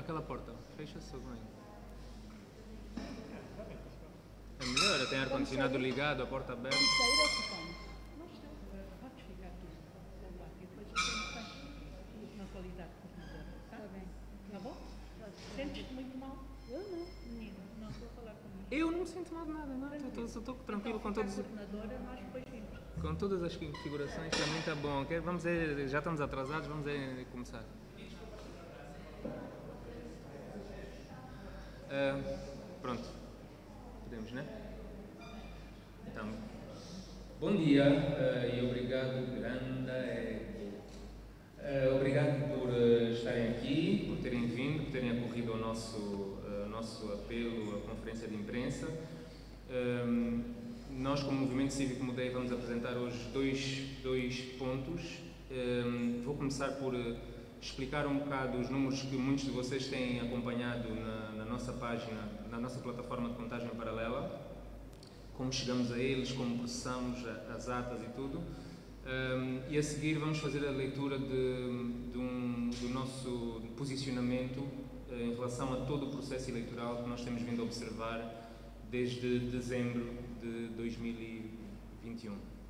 aquela porta. Fecha-se bem. É melhor, tem ar-condicionado ligado, a porta aberta. E sair ocupamos. Nós vamos ficar tudo por lá e depois temos na qualidade de coordenadora. Está bem. Está bom? Sentes-te muito mal? Eu não, menino. Não estou a falar comigo. Eu não me sinto mal de nada, não. Estou tranquilo com todos. Coordenadora, nós depois vimos. Com todas as configurações também está bom. Vamos ver, já estamos atrasados, vamos começar. Pronto, podemos, né? Então, bom dia e obrigado, obrigado por estarem aqui, por terem vindo, por terem acorrido ao nosso apelo, à conferência de imprensa. Nós, como Movimento Cívico Mudei, vamos apresentar hoje dois pontos. Vou começar por explicar um bocado os números que muitos de vocês têm acompanhado na nossa página, na nossa plataforma de contagem paralela, como chegamos a eles, como processamos as atas e tudo. E a seguir vamos fazer a leitura do nosso posicionamento em relação a todo o processo eleitoral que nós temos vindo a observar desde dezembro de 2021.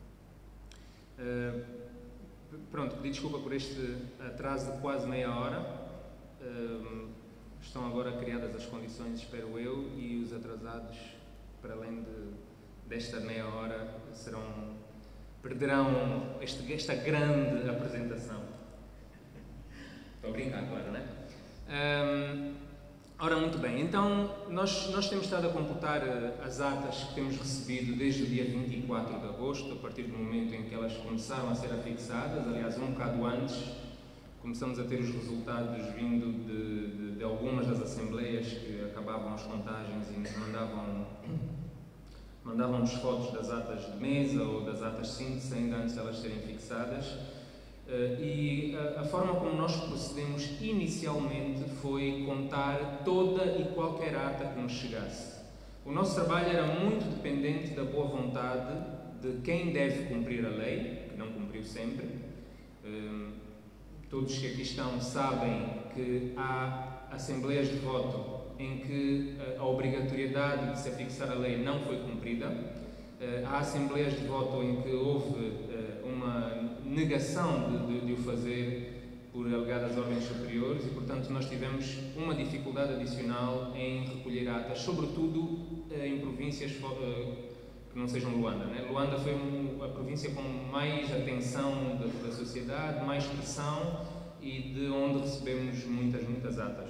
Pronto, pedi desculpa por este atraso de quase meia hora. Estão agora criadas as condições, espero eu, e os atrasados, para além desta meia hora, perderão esta grande apresentação. Estou a brincar, claro, não é? Ora, muito bem, então nós temos estado a computar as atas que temos recebido desde o dia 24 de agosto, a partir do momento em que elas começaram a ser afixadas, aliás, um bocado antes, começamos a ter os resultados vindo de algumas das assembleias que acabavam as contagens e nos mandavam-nos fotos das atas de mesa ou das atas síntese, ainda antes de elas serem fixadas. E a forma como nós procedemos inicialmente foi contar toda e qualquer ata que nos chegasse. O nosso trabalho era muito dependente da boa vontade de quem deve cumprir a lei, que não cumpriu sempre. Todos que aqui estão sabem que há assembleias de voto em que a obrigatoriedade de se afixar a lei não foi cumprida. Há assembleias de voto em que houve uma negação de o fazer por alegadas ordens superiores e, portanto, nós tivemos uma dificuldade adicional em recolher atas, sobretudo em províncias que não sejam Luanda, né? Luanda foi a província com mais atenção da sociedade, mais pressão e de onde recebemos muitas atas.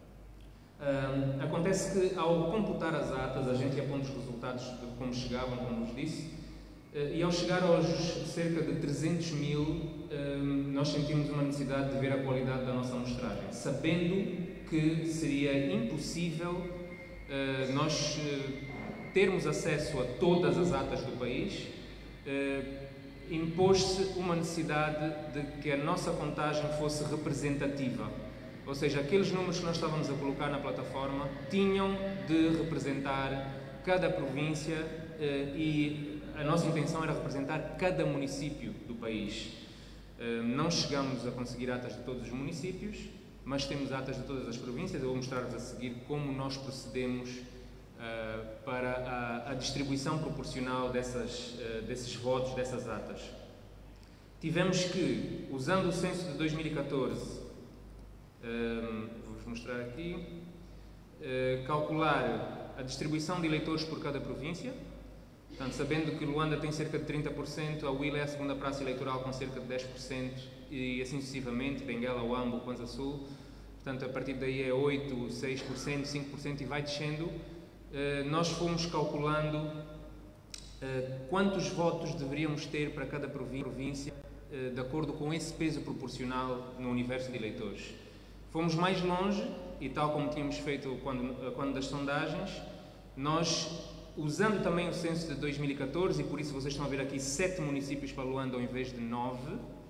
Acontece que, ao computar as atas, a gente ia pondo os resultados de como chegavam, como vos disse, e ao chegar aos cerca de 300 mil, nós sentimos uma necessidade de ver a qualidade da nossa amostragem, sabendo que seria impossível nós termos acesso a todas as atas do país. Impôs-se uma necessidade de que a nossa contagem fosse representativa. Ou seja, aqueles números que nós estávamos a colocar na plataforma tinham de representar cada província e a nossa intenção era representar cada município do país. Não chegamos a conseguir atas de todos os municípios, mas temos atas de todas as províncias. Eu vou mostrar-vos a seguir como nós procedemos para a distribuição proporcional desses votos, dessas atas. Tivemos que, usando o censo de 2014, vou-vos mostrar aqui, calcular a distribuição de eleitores por cada província. Portanto, sabendo que Luanda tem cerca de 30%, a Huila é a segunda praça eleitoral com cerca de 10% e assim sucessivamente, Benguela, Huambo, Kwanza Sul. Portanto, a partir daí é 8%, 6%, 5% e vai descendo. Nós fomos calculando quantos votos deveríamos ter para cada província de acordo com esse peso proporcional no universo de eleitores. Fomos mais longe e, tal como tínhamos feito quando das sondagens, nós, usando também o censo de 2014, e por isso vocês estão a ver aqui 7 municípios para Luanda ao invés de 9,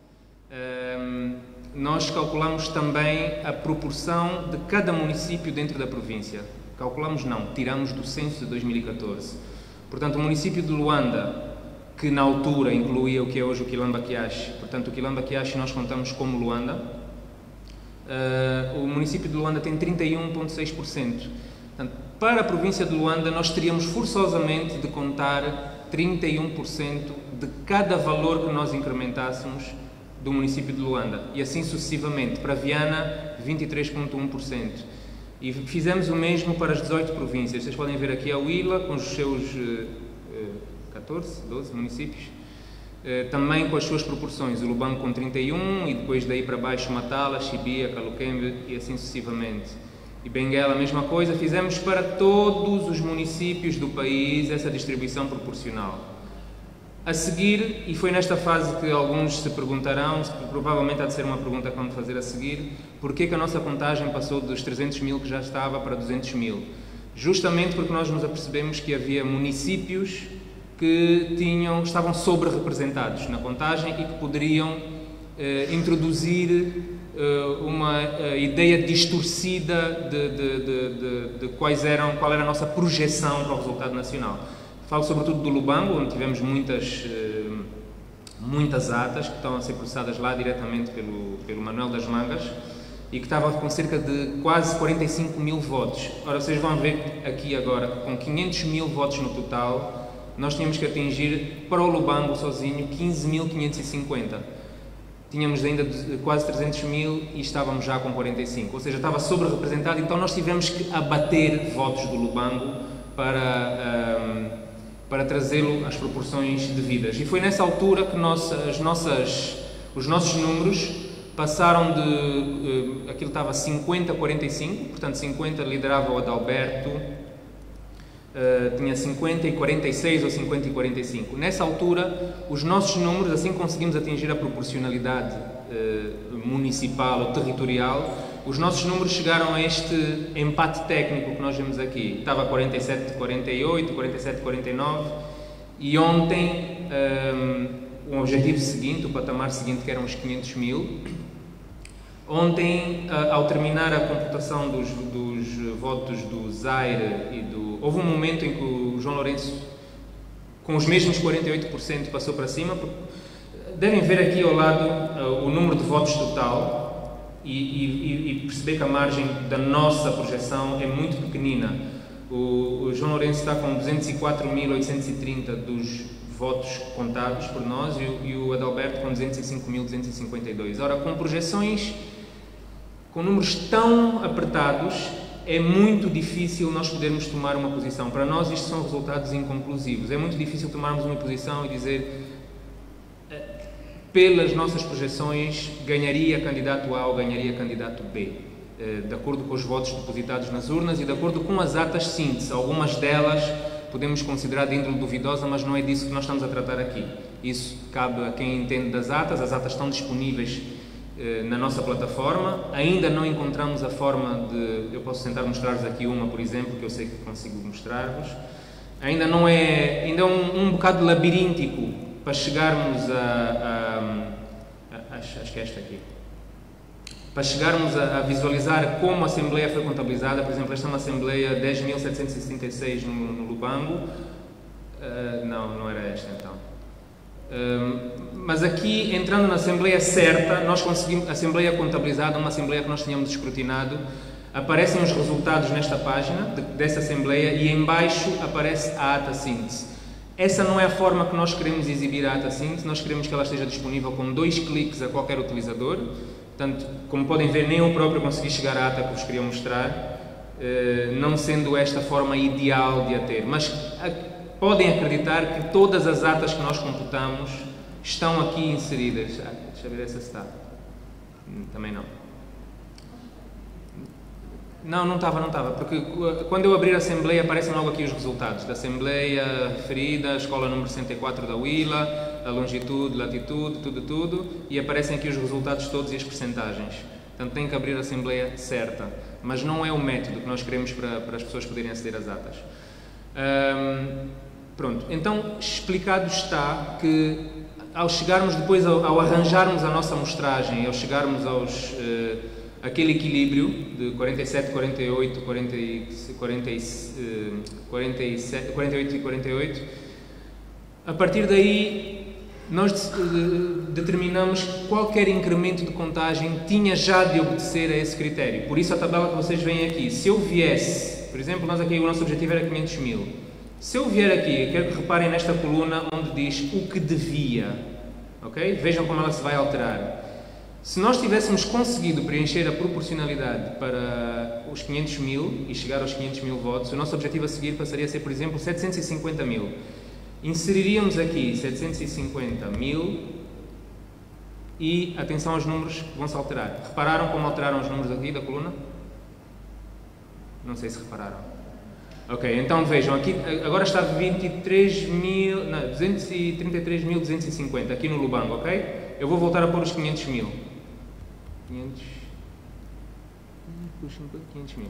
nós calculamos também a proporção de cada município dentro da província. Calculamos não, tiramos do censo de 2014. Portanto, o município de Luanda, que na altura incluía o que é hoje o Quilamba Quiache, portanto, o Quilamba Quiache nós contamos como Luanda. o município de Luanda tem 31,6%. Portanto, para a província de Luanda, nós teríamos forçosamente de contar 31% de cada valor que nós incrementássemos do município de Luanda, e assim sucessivamente. Para Viana, 23,1%. E fizemos o mesmo para as 18 províncias. Vocês podem ver aqui a Huila, com os seus 14, 12 municípios, também com as suas proporções. O Lubango com 31, e depois daí para baixo Matala, Chibia, Caluquembe e assim sucessivamente. E Benguela, a mesma coisa. Fizemos para todos os municípios do país essa distribuição proporcional. A seguir, e foi nesta fase que alguns se perguntarão, provavelmente há de ser uma pergunta que vamos fazer a seguir, porquê que a nossa contagem passou dos 300 mil que já estava para 200 mil? Justamente porque nós nos apercebemos que havia municípios que estavam sobre-representados na contagem e que poderiam introduzir uma ideia distorcida de qual era a nossa projeção para o resultado nacional. Falo sobretudo do Lubango, onde tivemos muitas atas que estão a ser processadas lá diretamente pelo Manuel das Mangas e que estava com cerca de quase 45 mil votos. Ora, vocês vão ver aqui agora que com 500 mil votos no total, nós tínhamos que atingir para o Lubango sozinho 15.550. Tínhamos ainda quase 300 mil e estávamos já com 45, ou seja, estava sobre-representado, então nós tivemos que abater votos do Lubango para trazê-lo às proporções devidas. E foi nessa altura que os nossos números passaram de... aquilo estava 50-45, portanto 50 liderava o Adalberto, tinha 50 e 46 ou 50 e 45. Nessa altura, os nossos números, assim conseguimos atingir a proporcionalidade municipal ou territorial, os nossos números chegaram a este empate técnico que nós vemos aqui. Estava 47-48, 47-49 e ontem o objetivo seguinte, o patamar seguinte, que eram os 500 mil. Ontem, ao terminar a computação dos votos do Zaire houve um momento em que o João Lourenço, com os mesmos 48%, passou para cima. Devem ver aqui ao lado o número de votos total e perceber que a margem da nossa projeção é muito pequenina. O João Lourenço está com 204.830 dos votos contados por nós e o Adalberto com 205.252. Ora, com projeções, com números tão apertados, é muito difícil nós podermos tomar uma posição. Para nós isto são resultados inconclusivos. É muito difícil tomarmos uma posição e dizer, pelas nossas projeções, ganharia candidato A ou ganharia candidato B, de acordo com os votos depositados nas urnas e de acordo com as atas síntese. Algumas delas podemos considerar de índole duvidosa, mas não é disso que nós estamos a tratar aqui. Isso cabe a quem entende das atas. As atas estão disponíveis na nossa plataforma. Ainda não encontramos a forma de... Eu posso tentar mostrar-vos aqui uma, por exemplo, que eu sei que consigo mostrar-vos. Ainda é um bocado labiríntico para chegarmos acho que é esta aqui. Para chegarmos a visualizar como a Assembleia foi contabilizada. Por exemplo, esta é uma Assembleia 10.766 no Lubango. Não era esta então. Mas aqui, entrando na Assembleia certa, nós conseguimos, a Assembleia contabilizada, uma Assembleia que nós tínhamos escrutinado, aparecem os resultados nesta página dessa Assembleia e em baixo aparece a ata síntese. Essa não é a forma que nós queremos exibir a ata síntese. Nós queremos que ela esteja disponível com 2 cliques a qualquer utilizador. Portanto, como podem ver, nem eu próprio consegui chegar à ata que vos queria mostrar, não sendo esta a forma ideal de a ter. Mas podem acreditar que todas as atas que nós computamos estão aqui inseridas. Deixa eu ver essa se está. Também não. Não estava, porque quando eu abrir a Assembleia aparecem logo aqui os resultados da Assembleia referida, a escola número 64 da Huila, a longitude, latitude, tudo, e aparecem aqui os resultados todos e as percentagens. Portanto, tem que abrir a Assembleia certa, mas não é o método que nós queremos para as pessoas poderem aceder às atas. Pronto, então explicado está que ao chegarmos depois, ao arranjarmos a nossa amostragem, ao chegarmos aquele equilíbrio de 47, 48, 48 e 48, a partir daí nós determinamos que qualquer incremento de contagem tinha já de obedecer a esse critério. Por isso a tabela que vocês veem aqui, se eu viesse, por exemplo, nós aqui o nosso objetivo era 500 mil. Se eu vier aqui, quero que reparem nesta coluna onde diz o que devia, ok? Vejam como ela se vai alterar. Se nós tivéssemos conseguido preencher a proporcionalidade para os 500 mil e chegar aos 500 mil votos, o nosso objetivo a seguir passaria a ser, por exemplo, 750 mil. Inseriríamos aqui 750 mil e atenção aos números que vão se alterar. Repararam como alteraram os números aqui da coluna? Não sei se repararam. Ok, então vejam, aqui agora está 233.250 aqui no Lubango, ok? Eu vou voltar a pôr os 500 mil. 500 mil.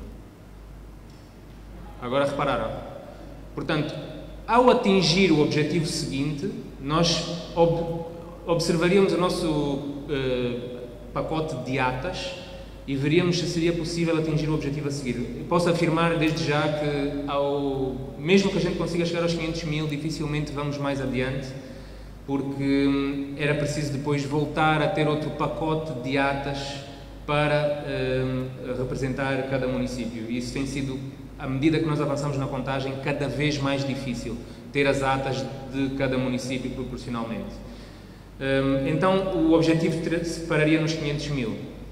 Agora repararam. Portanto, ao atingir o objetivo seguinte, nós observaríamos o nosso pacote de atas e veríamos se seria possível atingir o objetivo a seguir. Posso afirmar desde já que, mesmo que a gente consiga chegar aos 500 mil, dificilmente vamos mais adiante, porque era preciso depois voltar a ter outro pacote de atas para representar cada município. E isso tem sido, à medida que nós avançamos na contagem, cada vez mais difícil ter as atas de cada município proporcionalmente. Então, o objetivo se pararia nos 500 mil.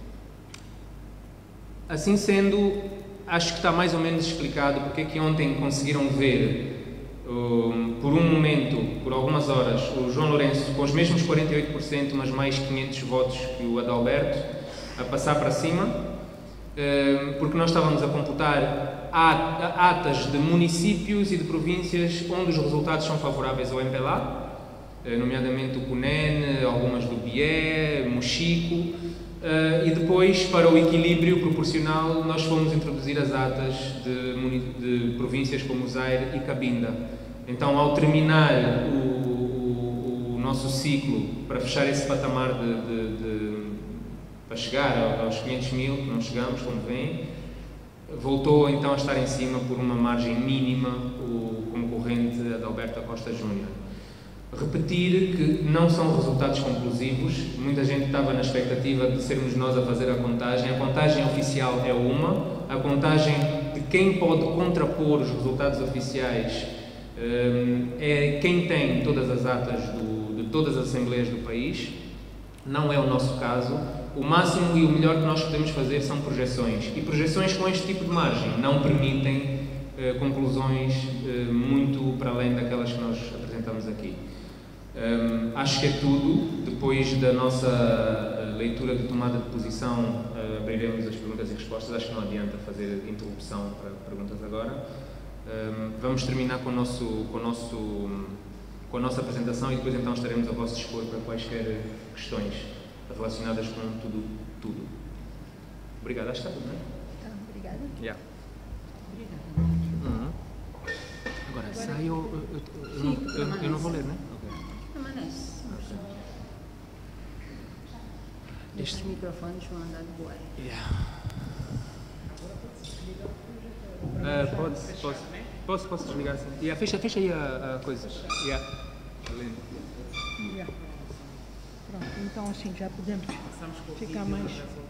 Assim sendo, acho que está mais ou menos explicado porque é que ontem conseguiram ver, por um momento, por algumas horas, o João Lourenço com os mesmos 48%, mas mais 500 votos que o Adalberto, a passar para cima, porque nós estávamos a computar atas de municípios e de províncias onde os resultados são favoráveis ao MPLA, nomeadamente o Cunene, algumas do Bié, Mochico, e depois, para o equilíbrio proporcional, nós fomos introduzir as atas de províncias como Zaire e Cabinda. Então, ao terminar o nosso ciclo, para fechar esse patamar para chegar aos 500 mil, que não chegamos, como veem, voltou então a estar em cima por uma margem mínima o concorrente Adalberto Costa Júnior. Repetir que não são resultados conclusivos, muita gente estava na expectativa de sermos nós a fazer a contagem oficial é uma, a contagem de quem pode contrapor os resultados oficiais é quem tem todas as atas de todas as assembleias do país, não é o nosso caso. O máximo e o melhor que nós podemos fazer são projeções, e projeções com este tipo de margem não permitem conclusões muito para além daquelas que nós apresentamos aqui. Acho que é tudo. Depois da nossa leitura de tomada de posição, abriremos as perguntas e respostas. Acho que não adianta fazer interrupção para perguntas agora. Vamos terminar com a nossa apresentação e depois então estaremos a vosso dispor para quaisquer questões relacionadas com tudo. Obrigado. Acho que está tudo, não é? Tá, obrigada. Yeah. Obrigada. Agora sai eu não vou ler, não é? Permanece. Estes microfones vão andar de boa. Posso desligar assim? Fecha aí a coisa. Pronto, então assim já podemos ficar mais...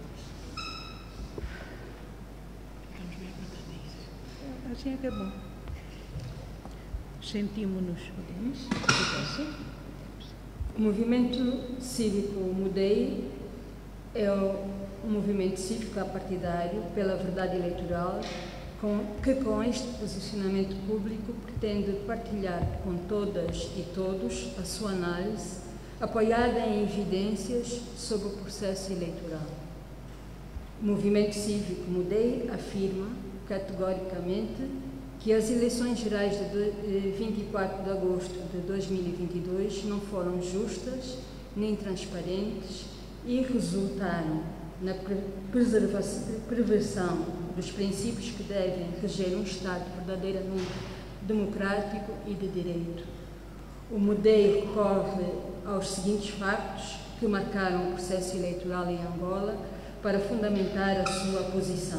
Ficamos bem apertadinhos. Assim é que é bom. Sentimos-nos. Podemos? Fica assim? O movimento cívico Mudei é um movimento cívico apartidário pela verdade eleitoral que com este posicionamento público pretende partilhar com todas e todos a sua análise apoiada em evidências sobre o processo eleitoral. O movimento cívico Mudei afirma categoricamente que as eleições gerais de 24 de agosto de 2022 não foram justas nem transparentes e resultaram na preservação dos princípios que devem reger um Estado verdadeiramente democrático e de direito. O Mudei recorre aos seguintes factos que marcaram o processo eleitoral em Angola para fundamentar a sua posição.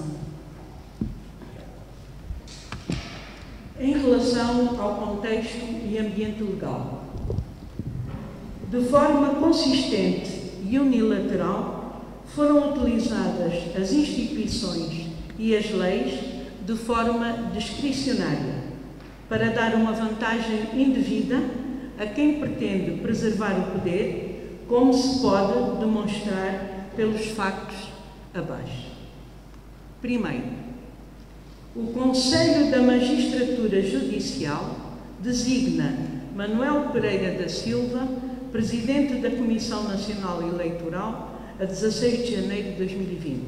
Em relação ao contexto e ambiente legal, de forma consistente e unilateral, foram utilizadas as instituições e as leis de forma discricionária para dar uma vantagem indevida a quem pretende preservar o poder, como se pode demonstrar pelos factos abaixo. Primeiro, o Conselho da Magistratura Judicial designa Manuel Pereira da Silva Presidente da Comissão Nacional Eleitoral a 16 de janeiro de 2020.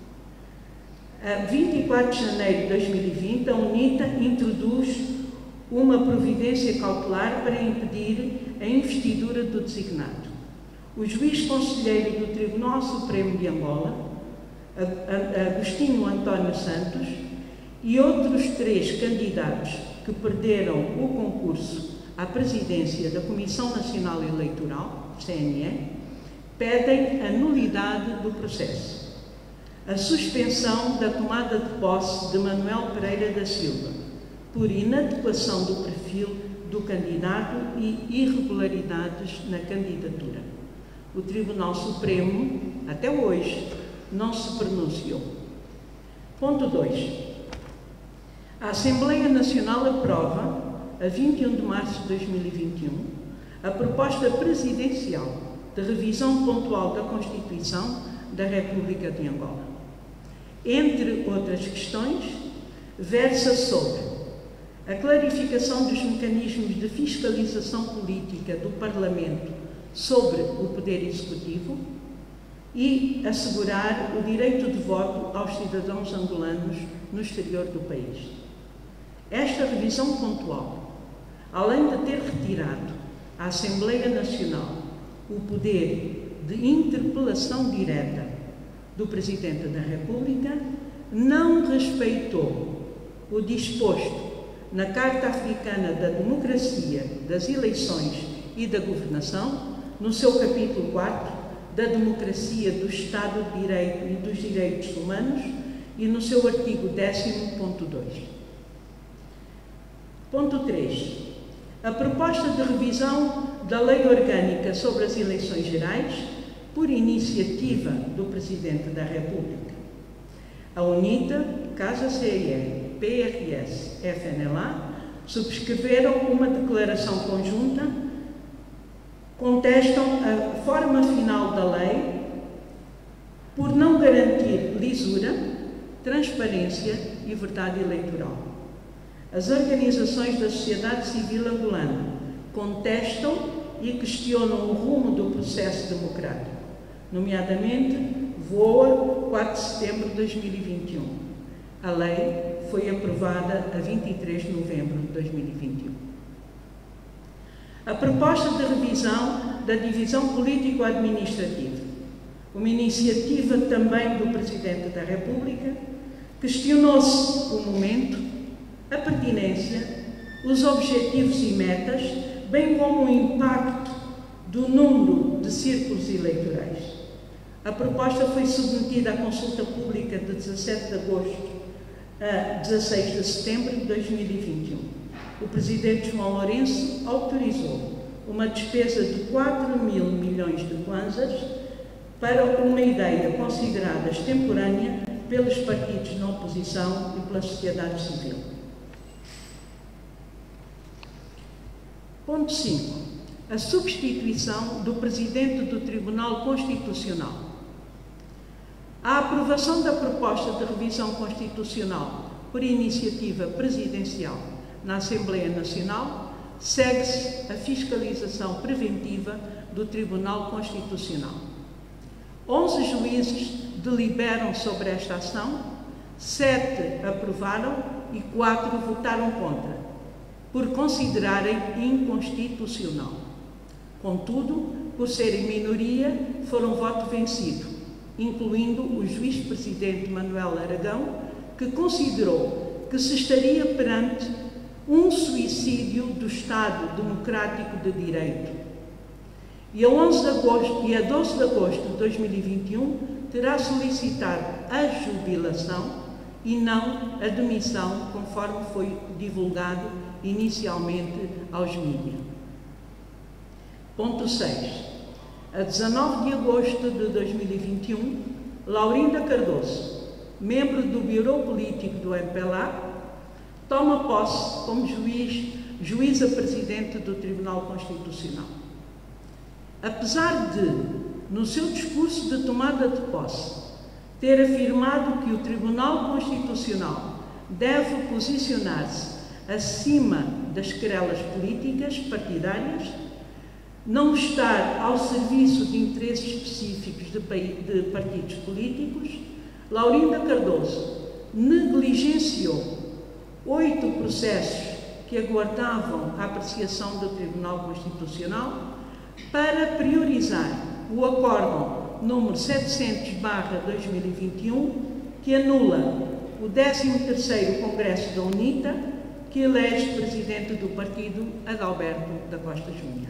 A 24 de janeiro de 2020, a UNITA introduz uma providência cautelar para impedir a investidura do designado. O juiz conselheiro do Tribunal Supremo de Angola, Agostinho António Santos, e outros 3 candidatos que perderam o concurso à presidência da Comissão Nacional Eleitoral, CNE, pedem a nulidade do processo, a suspensão da tomada de posse de Manuel Pereira da Silva, por inadequação do perfil do candidato e irregularidades na candidatura. O Tribunal Supremo, até hoje, não se pronunciou. Ponto 2. A Assembleia Nacional aprova, a 21 de março de 2021, a proposta presidencial de revisão pontual da Constituição da República de Angola. Entre outras questões, versa sobre a clarificação dos mecanismos de fiscalização política do Parlamento sobre o Poder Executivo e assegurar o direito de voto aos cidadãos angolanos no exterior do país. Esta revisão pontual, além de ter retirado à Assembleia Nacional o poder de interpelação direta do Presidente da República, não respeitou o disposto na Carta Africana da Democracia, das Eleições e da Governação, no seu capítulo 4, da Democracia, do Estado de Direito e dos Direitos Humanos, e no seu artigo 10.2. Ponto 3. A proposta de revisão da Lei Orgânica sobre as Eleições Gerais, por iniciativa do Presidente da República. A UNITA, Casa CIE, PRS, FNLA, subscreveram uma declaração conjunta, contestam a forma final da lei por não garantir lisura, transparência e verdade eleitoral. As organizações da sociedade civil angolana contestam e questionam o rumo do processo democrático, nomeadamente VOA 4 de setembro de 2021. A lei foi aprovada a 23 de novembro de 2021. A proposta de revisão da divisão político-administrativa, uma iniciativa também do Presidente da República, questionou-se o momento, a pertinência, os objetivos e metas, bem como o impacto do número de círculos eleitorais. A proposta foi submetida à consulta pública de 17 de agosto a 16 de setembro de 2021. O Presidente João Lourenço autorizou uma despesa de 4 mil milhões de kwanzas para uma ideia considerada extemporânea pelos partidos na oposição e pela sociedade civil. Ponto 5. A substituição do Presidente do Tribunal Constitucional. A aprovação da proposta de revisão constitucional por iniciativa presidencial na Assembleia Nacional segue-se a fiscalização preventiva do Tribunal Constitucional. 11 juízes deliberam sobre esta ação, 7 aprovaram e 4 votaram contra, por considerarem inconstitucional. Contudo, por serem minoria, foram voto vencido, incluindo o juiz-presidente Manuel Aragão, que considerou que se estaria perante um suicídio do Estado Democrático de Direito. E a 12 de agosto de 2021 terá solicitado a jubilação e não a demissão, conforme foi divulgado inicialmente aos mídias. Ponto 6. A 19 de agosto de 2021, Laurinda Cardoso, membro do Bureau Político do MPLA, toma posse como juíza-presidente do Tribunal Constitucional. Apesar de, no seu discurso de tomada de posse, ter afirmado que o Tribunal Constitucional deve posicionar-se acima das querelas políticas partidárias, não estar ao serviço de interesses específicos de partidos políticos, Laurinda Cardoso negligenciou 8 processos que aguardavam a apreciação do Tribunal Constitucional para priorizar o Acórdão número 700/2021, que anula o 13º Congresso da UNITA, que elege presidente do partido Adalberto da Costa Júnior.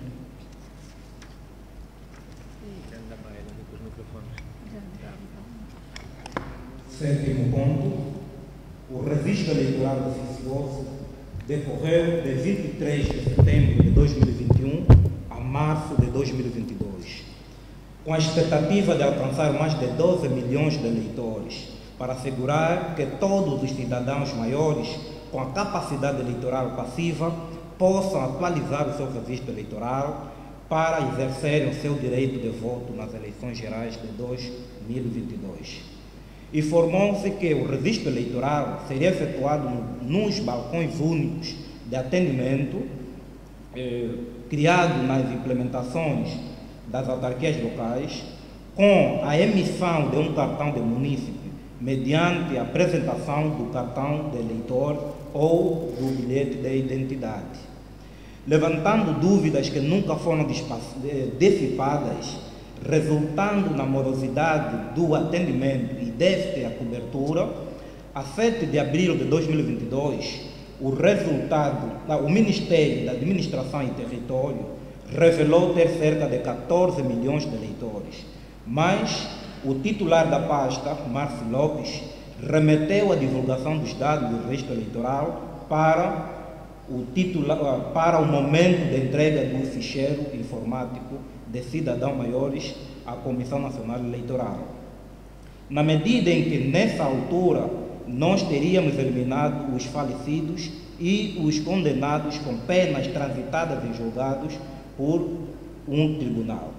Sétimo ponto. O registro eleitoral oficioso decorreu de 23 de setembro de 2021 a março de 2022, com a expectativa de alcançar mais de 12 milhões de eleitores, para assegurar que todos os cidadãos maiores com a capacidade eleitoral passiva possam atualizar o seu registro eleitoral para exercerem o seu direito de voto nas eleições gerais de 2022. Informou-se que o registro eleitoral seria efetuado nos balcões únicos de atendimento, criado nas implementações das autarquias locais, com a emissão de um cartão de munícipe, mediante a apresentação do cartão de eleitor ou do bilhete de identidade. Levantando dúvidas que nunca foram dissipadas, resultando na morosidade do atendimento e déficit à cobertura, a 7 de abril de 2022, o Ministério da Administração e Território revelou ter cerca de 14 milhões de eleitores, mas o titular da pasta, Márcio Lopes, remeteu a divulgação dos dados do registro eleitoral para o momento de entrega do ficheiro informático de cidadãos maiores à Comissão Nacional Eleitoral. Na medida em que, nessa altura, nós teríamos eliminado os falecidos e os condenados com penas transitadas em julgados por um tribunal.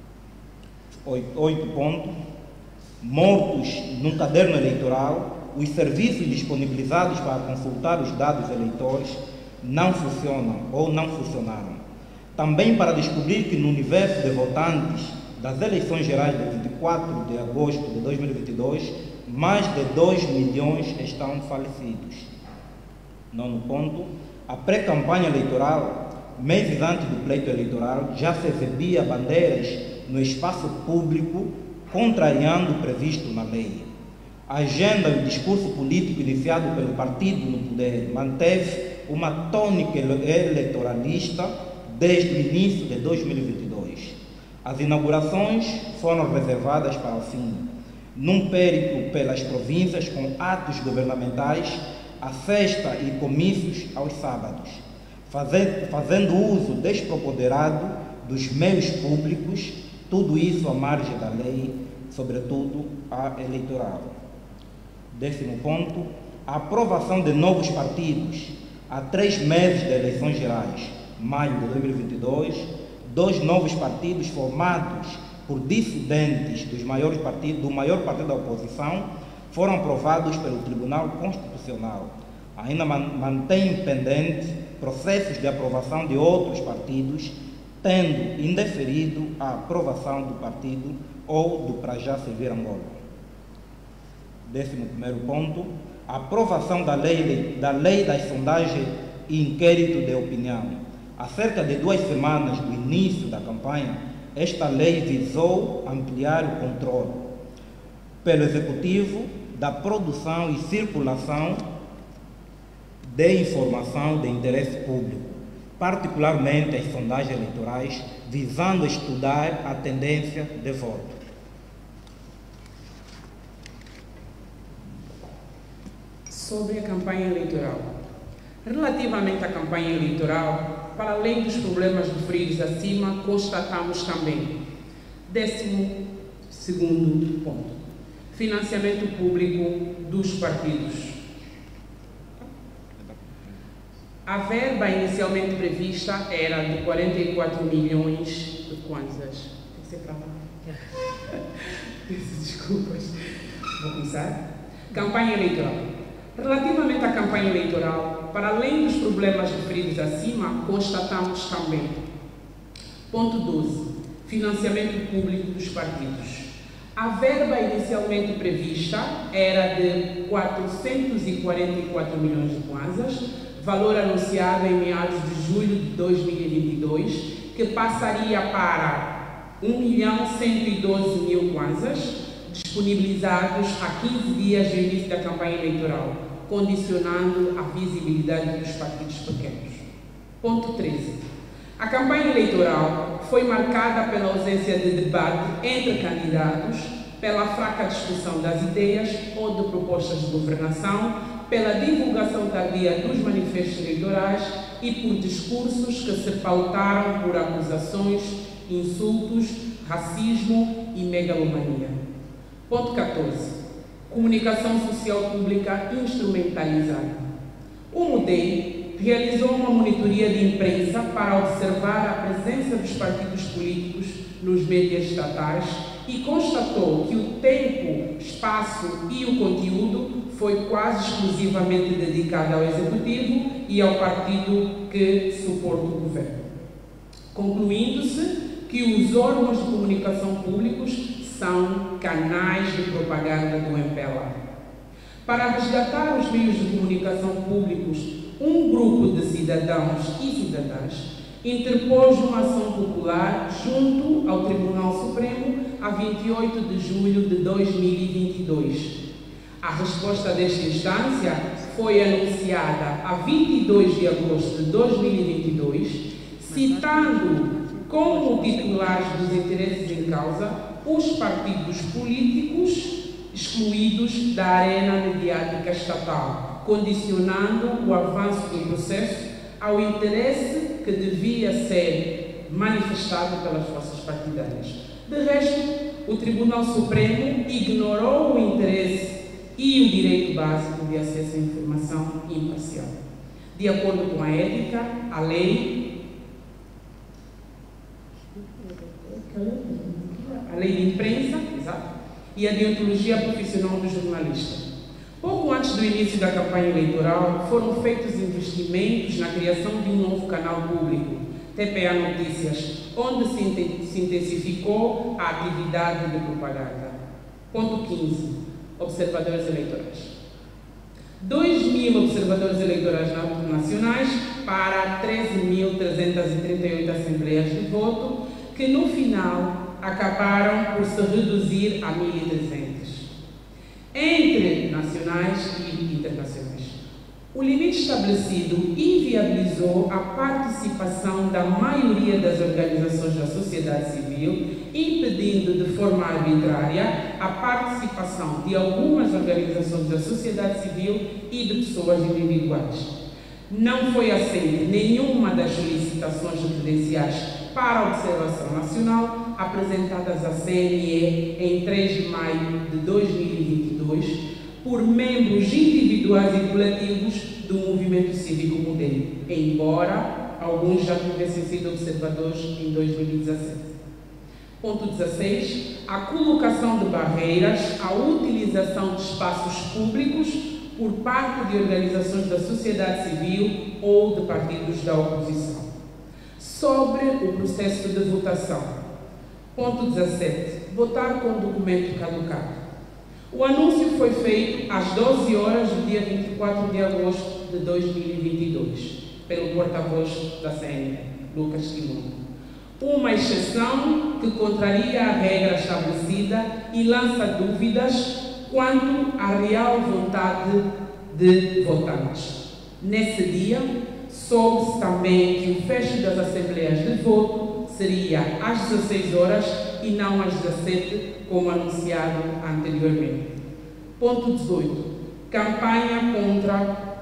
8 ponto. Mortos num caderno eleitoral, os serviços disponibilizados para consultar os dados eleitores não funcionam ou não funcionaram. Também para descobrir que no universo de votantes das eleições gerais de 24 de agosto de 2022, mais de 2 milhões estão falecidos. 9 ponto. A pré-campanha eleitoral, meses antes do pleito eleitoral, já se exibia bandeiras no espaço público, contrariando o previsto na lei. A agenda e o discurso político iniciado pelo partido no poder manteve uma tônica eleitoralista desde o início de 2022. As inaugurações foram reservadas para o fim, num périplo pelas províncias com atos governamentais à sexta e comícios aos sábados, fazendo uso despropoderado dos meios públicos, tudo isso à margem da lei, sobretudo a eleitoral. 10º ponto, a aprovação de novos partidos há 3 meses de eleições gerais, maio de 2022, 2 novos partidos formados por dissidentes do maior partido da oposição foram aprovados pelo Tribunal Constitucional. Ainda mantém pendente processos de aprovação de outros partidos, tendo indeferido a aprovação do partido ou do Para Já Servir Angola. 11º ponto, a aprovação da lei das sondagens e inquérito de opinião. Há cerca de 2 semanas do início da campanha, esta lei visou ampliar o controle pelo Executivo da produção e circulação de informação de interesse público, particularmente as sondagens eleitorais, visando estudar a tendência de voto. Sobre a campanha eleitoral, Relativamente à campanha eleitoral, para além dos problemas referidos acima, constatamos também: 12º ponto, financiamento público dos partidos. A verba inicialmente prevista era de 44 milhões de kwanzas. Tem que ser para lá. Peço desculpas. Vou começar. Campanha eleitoral. Relativamente à campanha eleitoral, para além dos problemas referidos acima, constatamos também: ponto 12. Financiamento público dos partidos. A verba inicialmente prevista era de 444 milhões de kwanzas, valor anunciado em meados de julho de 2022, que passaria para 1.112.000 kwanzas, disponibilizados a 15 dias do início da campanha eleitoral, condicionando a visibilidade dos partidos pequenos. Ponto 13. A campanha eleitoral foi marcada pela ausência de debate entre candidatos, pela fraca discussão das ideias ou de propostas de governação, pela divulgação tardia dos manifestos eleitorais e por discursos que se pautaram por acusações, insultos, racismo e megalomania. Ponto 14. Comunicação social pública instrumentalizada. O MUDEI realizou uma monitoria de imprensa para observar a presença dos partidos políticos nos médias estatais e constatou que o tempo, espaço e o conteúdo foi quase exclusivamente dedicado ao Executivo e ao partido que suporta o governo. Concluindo-se que os órgãos de comunicação públicos são canais de propaganda do MPLA. Para resgatar os meios de comunicação públicos, um grupo de cidadãos e cidadãs interpôs uma ação popular junto ao Tribunal Supremo a 28 de julho de 2022. A resposta desta instância foi anunciada a 22 de agosto de 2022, citando como titulares dos interesses em causa os partidos políticos excluídos da arena mediática estatal, condicionando o avanço do processo ao interesse que devia ser manifestado pelas forças partidárias. De resto, o Tribunal Supremo ignorou o interesse e o direito básico de acesso à informação imparcial. De acordo com a ética, a lei de imprensa, exato, e a deontologia profissional do jornalista. Pouco antes do início da campanha eleitoral, foram feitos investimentos na criação de um novo canal público, TPA Notícias, onde se intensificou a atividade de propaganda. Ponto 15. Observadores eleitorais. 2.000 observadores eleitorais nacionais para 13.338 assembleias de voto, que no final acabaram por se reduzir a 1.300. Entre nacionais e internacionais. O limite estabelecido inviabilizou a participação da maioria das organizações da sociedade civil, impedindo de forma arbitrária a participação de algumas organizações da sociedade civil e de pessoas individuais. Não foi aceita nenhuma das solicitações de credenciais para a observação nacional apresentadas à CNE em 3 de maio de 2022 por membros individuais e coletivos do movimento cívico MUDEI, embora alguns já tivessem sido observadores em 2017. Ponto 16. A colocação de barreiras à utilização de espaços públicos por parte de organizações da sociedade civil ou de partidos da oposição. Sobre o processo de votação. Ponto 17. Votar com documento caducado. O anúncio foi feito às 12 horas do dia 24 de agosto de 2022, pelo porta-voz da CNE, Lucas Quilombo. Uma exceção que contraria a regra estabelecida e lança dúvidas quanto à real vontade de votantes. Nesse dia, soube-se também que o fecho das assembleias de voto seria às 16 horas e não às 17, como anunciado anteriormente. Ponto 18. Campanha contra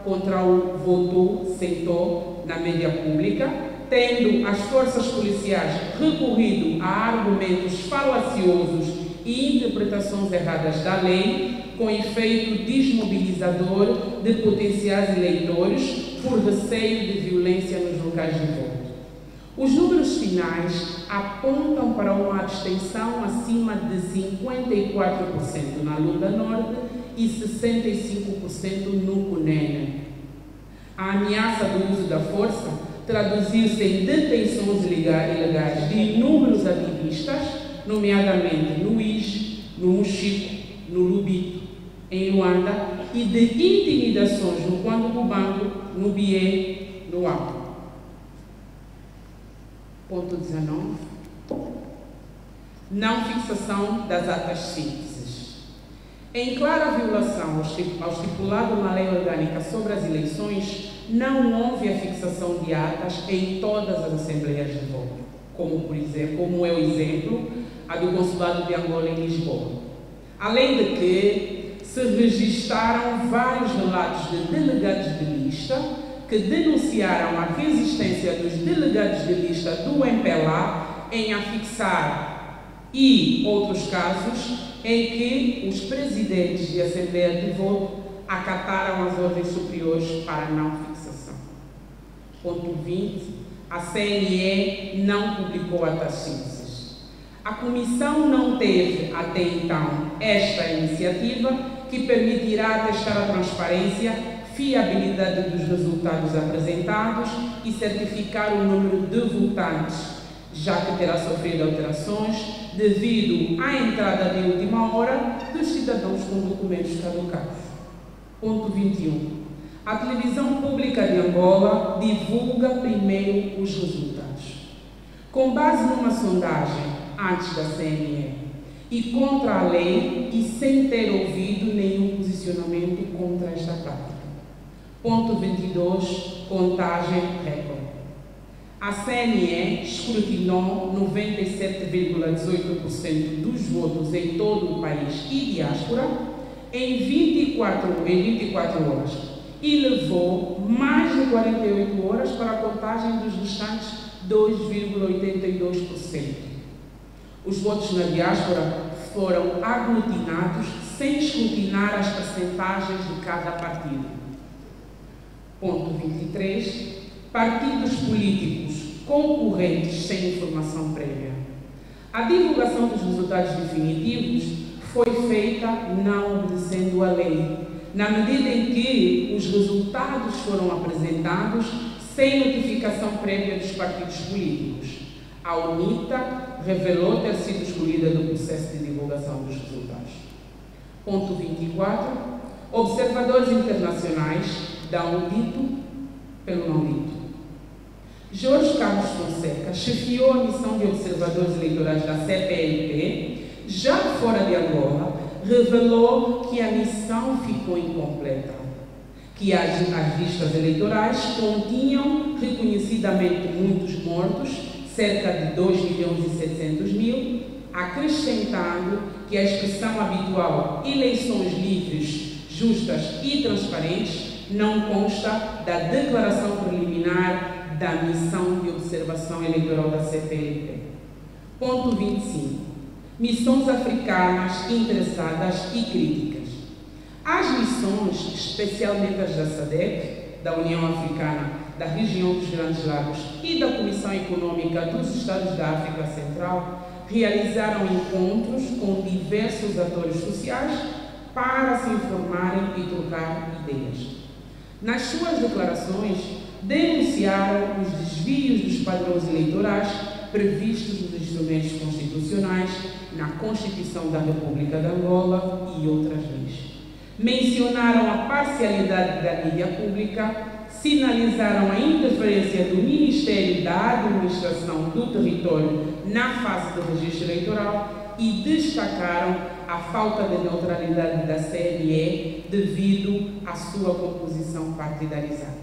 contra o voto sentou na média pública, tendo as forças policiais recorrido a argumentos falaciosos e interpretações erradas da lei, com efeito desmobilizador de potenciais eleitores por receio de violência nos locais de voto. Os números finais apontam para uma abstenção acima de 54% na Lunda Norte e 65% no Cunene. A ameaça do uso da força traduziu-se em detenções ilegais de inúmeros ativistas, nomeadamente no Ige, no Mochico, no Lubito, em Luanda, e de intimidações no Quando Cubango, no Bié, no Apo. Ponto 19. Não fixação das atas síntese. Em clara violação ao estipulado na Lei Orgânica sobre as Eleições, não houve a fixação de atas em todas as assembleias de voto, como é o exemplo a do Consulado de Angola em Lisboa. Além de que se registaram vários relatos de delegados de lista que denunciaram a resistência dos delegados de lista do MPLA em afixar e outros casos em que os presidentes de Assembleia de Voto acataram as ordens superiores para não fixação. Ponto 20. A CNE não publicou atas sínteses. A Comissão não teve, até então, esta iniciativa que permitirá testar a transparência, fiabilidade dos resultados apresentados e certificar o número de votantes, já que terá sofrido alterações devido à entrada de última hora dos cidadãos com documentos caducados. Ponto 21. A televisão pública de Angola divulga primeiro os resultados. Com base numa sondagem antes da CNE e contra a lei e sem ter ouvido nenhum posicionamento contra esta prática. Ponto 22. Contagem recorde. A CNE escrutinou 97,18% dos votos em todo o país e diáspora em 24 horas e levou mais de 48 horas para a contagem dos restantes 2,82%. Os votos na diáspora foram aglutinados sem escrutinar as percentagens de cada partido. Ponto 23. Partidos políticos concorrentes sem informação prévia. A divulgação dos resultados definitivos foi feita não obedecendo a lei, na medida em que os resultados foram apresentados sem notificação prévia dos partidos políticos. A UNITA revelou ter sido excluída do processo de divulgação dos resultados. Ponto 24. Observadores internacionais dão o dito pelo não dito. Jorge Carlos Fonseca chefiou a missão de observadores eleitorais da CPLP, já fora de Angola, revelou que a missão ficou incompleta, que as listas eleitorais continham reconhecidamente muitos mortos, cerca de 2.700.000, acrescentando que a expressão habitual eleições livres, justas e transparentes não consta da declaração preliminar da missão de observação eleitoral da CPLP. Ponto 25. Missões africanas interessadas e críticas. As missões, especialmente as da SADC, da União Africana, da região dos Grandes Lagos e da Comissão Econômica dos Estados da África Central, realizaram encontros com diversos atores sociais para se informarem e trocar ideias. Nas suas declarações, denunciaram os desvios dos padrões eleitorais previstos nos instrumentos constitucionais, na Constituição da República de Angola e outras leis. Mencionaram a parcialidade da mídia pública, sinalizaram a interferência do Ministério da Administração do Território na fase do registro eleitoral e destacaram a falta de neutralidade da CNE devido à sua composição partidarizada.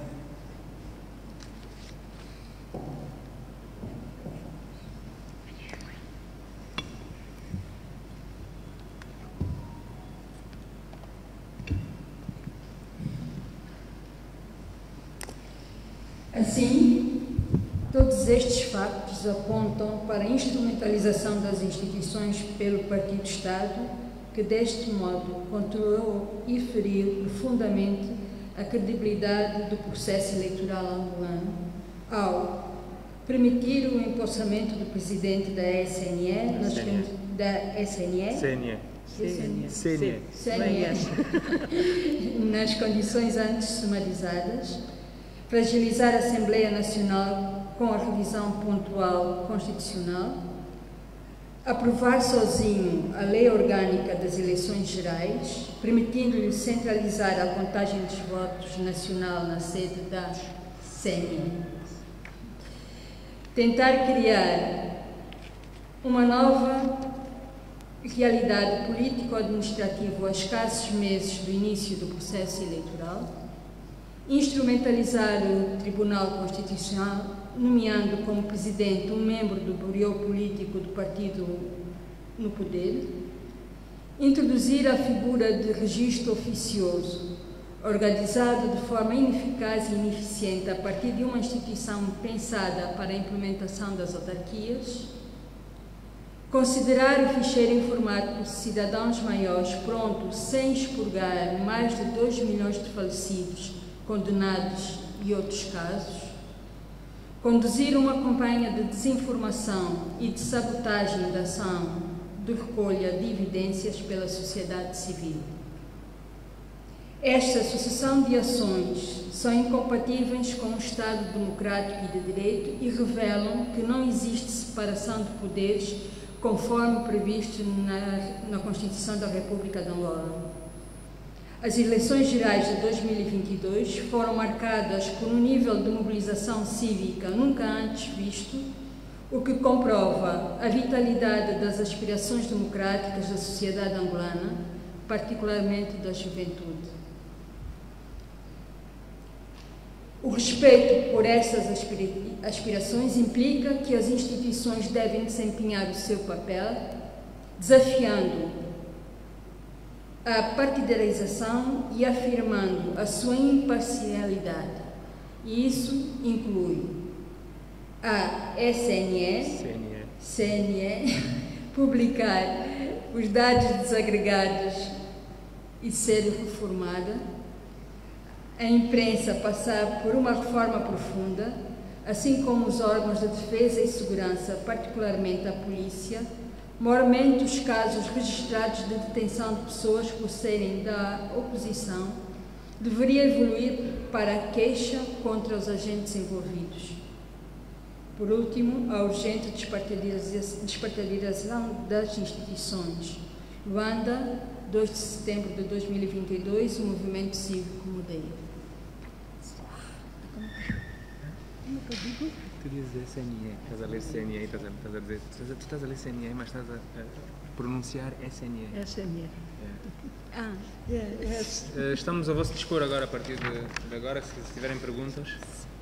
Todos estes factos apontam para a instrumentalização das instituições pelo Partido-Estado, que deste modo controlou e feriu profundamente a credibilidade do processo eleitoral angolano ao permitir o empossamento do presidente da SNE, nas condições antes sumarizadas, fragilizar a Assembleia Nacional com a revisão pontual constitucional, aprovar sozinho a lei orgânica das eleições gerais, permitindo-lhe centralizar a contagem dos votos nacional na sede da CNE. Tentar criar uma nova realidade político-administrativa a escassos meses do início do processo eleitoral, instrumentalizar o Tribunal Constitucional, nomeando como presidente um membro do bureau político do partido no poder, introduzir a figura de registro oficioso, organizado de forma ineficaz e ineficiente a partir de uma instituição pensada para a implementação das autarquias, considerar o ficheiro informático de cidadãos maiores pronto sem expurgar mais de 2 milhões de falecidos, condenados e outros casos, conduzir uma campanha de desinformação e de sabotagem da ação de recolha de evidências pela sociedade civil. Esta sucessão de ações são incompatíveis com o Estado democrático e de direito e revelam que não existe separação de poderes conforme previsto na Constituição da República de Angola. As eleições gerais de 2022 foram marcadas por um nível de mobilização cívica nunca antes visto, o que comprova a vitalidade das aspirações democráticas da sociedade angolana, particularmente da juventude. O respeito por essas aspirações implica que as instituições devem desempenhar o seu papel, desafiando a partidarização e afirmando a sua imparcialidade. E isso inclui a CNE publicar os dados desagregados e ser reformada, a imprensa passar por uma reforma profunda, assim como os órgãos de defesa e segurança, particularmente a polícia, maiormente os casos registrados de detenção de pessoas por serem da oposição, deveria evoluir para a queixa contra os agentes envolvidos. Por último, a urgente despartidarização das instituições. Luanda, 2 de setembro de 2022, o Movimento Cívico Mudei. Tu dizes SNE, estás a ler CNE e estás a dizer, tu estás a ler CNE, mas estás a pronunciar SNE. SNE. Estamos a vosso dispor agora, a partir de agora, se tiverem perguntas.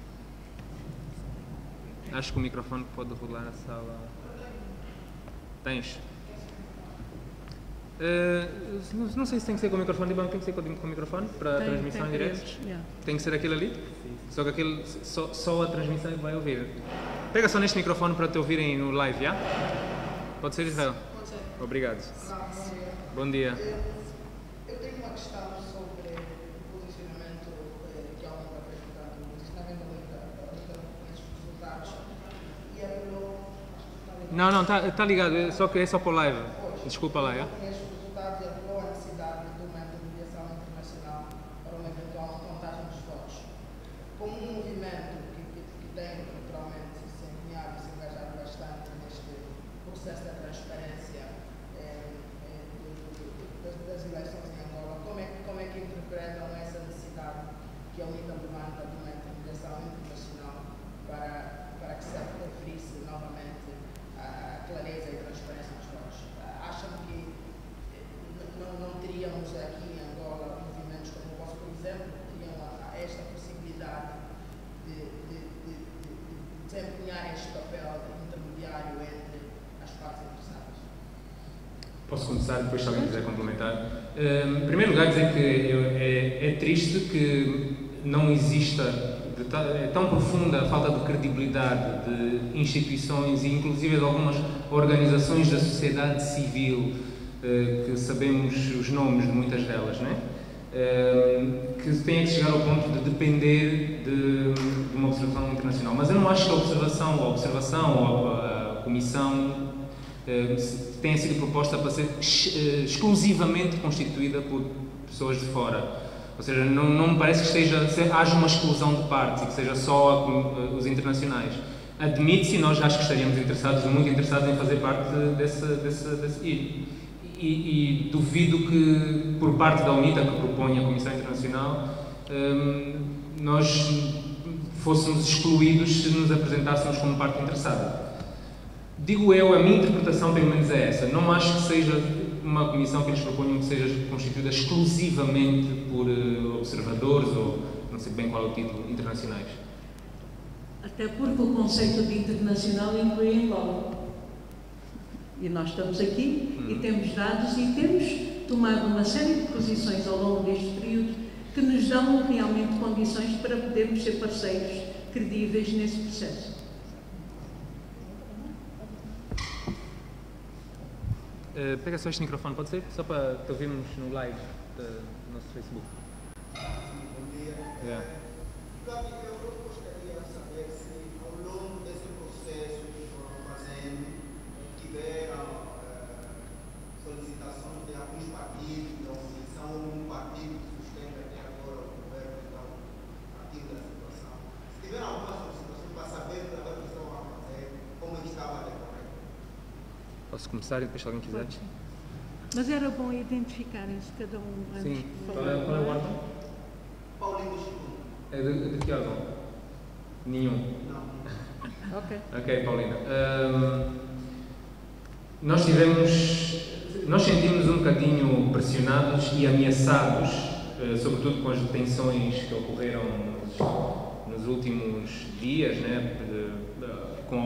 Acho que o microfone pode rolar a sala. Tens? Não sei se tem que ser com o microfone de banco, tem que ser com o microfone para a transmissão em direto? Tem que ser aquele ali? Sim. Só que aquele, só a transmissão vai ouvir. Pega só neste microfone para te ouvirem no live, já? Pode ser, Israel? Pode ser. Obrigado. Olá, bom dia. Eu tenho uma questão sobre o posicionamento que há um apresentado, o posicionamento nesses resultados. E é pelo... Não, está ligado, só que é só para o live. Desculpa lá, já? Como um movimento que tem naturalmente se empenhado e se engajado bastante neste processo da transparência das eleições em Angola, como é que interpretam essa necessidade que a UNITA levanta de uma intermediação internacional para que se aferisse novamente a clareza e transparência dos votos? Acham que não teríamos aqui em Angola movimentos como o vosso, por exemplo, que teriam esta possibilidade de desempenhar este papel intermediário entre as partes interessadas? Posso começar, depois se alguém quiser complementar. Em primeiro lugar, dizer que é triste que não exista é tão profunda a falta de credibilidade de instituições e inclusive de algumas organizações da sociedade civil, que sabemos os nomes de muitas delas, não é? Que têm que chegar ao ponto de depender de uma observação internacional. Mas eu não acho que a observação ou a comissão tenha sido proposta para ser exclusivamente constituída por pessoas de fora. Ou seja, não me parece que haja uma exclusão de partes e que seja só os internacionais. Admite-se, e nós acho que estaríamos muito interessados em fazer parte desse e duvido que, por parte da UNITA, que propõe a Comissão Internacional, nós fôssemos excluídos se nos apresentássemos como parte interessada. Digo eu, a minha interpretação pelo menos é essa. Não acho que seja uma comissão que eles proponham que seja constituída exclusivamente por observadores ou, não sei bem qual é o título, internacionais. Até porque o conceito de internacional inclui Angola. E nós estamos aqui e temos dados e temos tomado uma série de posições ao longo deste período que nos dão realmente condições para podermos ser parceiros credíveis nesse processo. Pega só este microfone, pode ser? Só para te ouvirmos no live do nosso Facebook. Bom dia. Eu gostaria de saber se, ao longo desse processo que foram fazendo, tiveram solicitação de alguns partidos da oposição ou um partido que sustenta até agora o governo, então, partido da situação. Se tiveram alguma solicitação para saber o que estão a fazer, como é que estava a decorrer. Posso começar e depois se alguém quiser? Pode, mas era bom identificarem-se cada um antes Sim. de Qual falar. é o órgão? Paulinho Chico. É de que órgão? Nenhum. Não. Ok, Paulina. Nós sentimos um bocadinho pressionados e ameaçados, sobretudo com as detenções que ocorreram nos últimos dias, né, com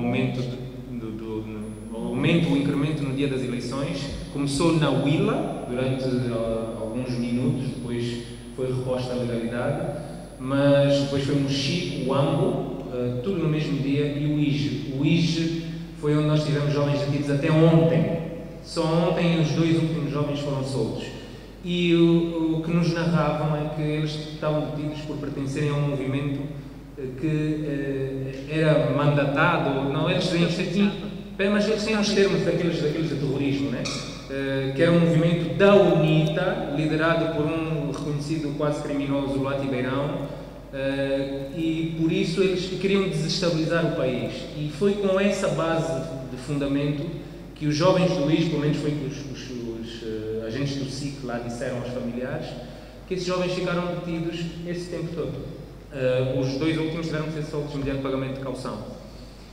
o incremento no dia das eleições. Começou na Huila durante alguns minutos, depois foi reposta a legalidade, mas depois foi Mochico, o Ambo, tudo no mesmo dia, e o IJE. O IJE foi onde nós tivemos jovens detidos até ontem. Só ontem os 2 últimos jovens foram soltos. E o que nos narravam é que eles estavam detidos por pertencerem a um movimento que era mandatado, não, eles mas eles têm os termos daqueles de terrorismo, né? Que era um movimento da UNITA, liderado por um reconhecido quase criminoso, Luati Beirão, e por isso eles queriam desestabilizar o país. E foi com essa base de fundamento que os jovens do IJE, pelo menos foi que os agentes do SIC lá disseram aos familiares, que esses jovens ficaram detidos esse tempo todo. Os 2 últimos tiveram que ser soltos mediante pagamento de caução.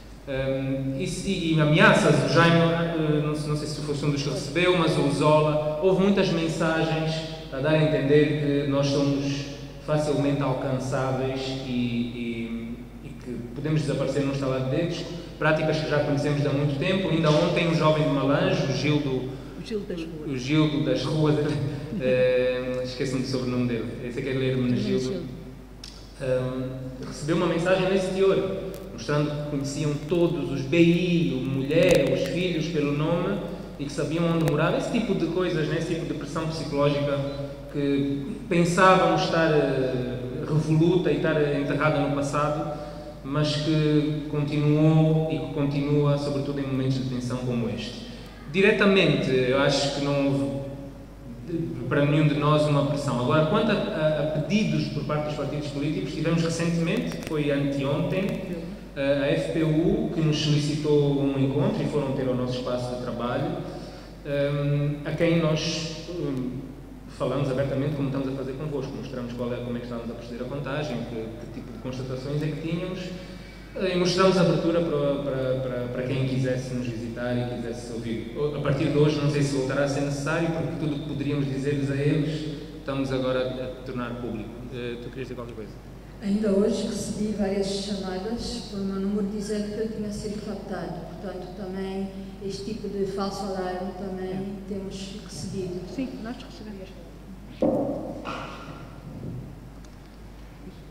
E ameaças, o Jaime, não sei se fosse um dos que recebeu, mas o Zola, houve muitas mensagens a dar a entender que nós somos facilmente alcançáveis e que podemos desaparecer num estalar de dedos, práticas que já conhecemos há muito tempo. Ainda ontem um jovem de Malange, o Gildo das Ruas, esqueçam-me do sobrenome dele, esse é que é ler-me no Gildo, recebeu uma mensagem nesse teor, mostrando que conheciam todos os BI, a mulher, os filhos pelo nome e que sabiam onde morava, esse tipo de coisas, né? Esse tipo de pressão psicológica que pensávamos estar revoluta e estar enterrada no passado, mas que continuou e que continua, sobretudo em momentos de tensão como este. Diretamente, eu acho que não houve para nenhum de nós uma pressão. Agora, quanto a pedidos por parte dos partidos políticos, tivemos recentemente, foi anteontem, a FPU, que nos solicitou um encontro e foram ter o nosso espaço de trabalho, a quem nós falamos abertamente como estamos a fazer convosco, mostramos como é que estávamos a proceder a contagem, que tipo de constatações é que tínhamos, e mostramos abertura para quem quisesse nos visitar e quisesse ouvir. A partir de hoje, não sei se voltará a ser necessário, porque tudo o que poderíamos dizer-lhes a eles, estamos agora a tornar público. Tu querias dizer qualquer coisa? Ainda hoje recebi várias chamadas por meu número dizendo que eu tinha sido raptado. Portanto, também este tipo de falso alarme também temos recebido. Sim, nós recebemos.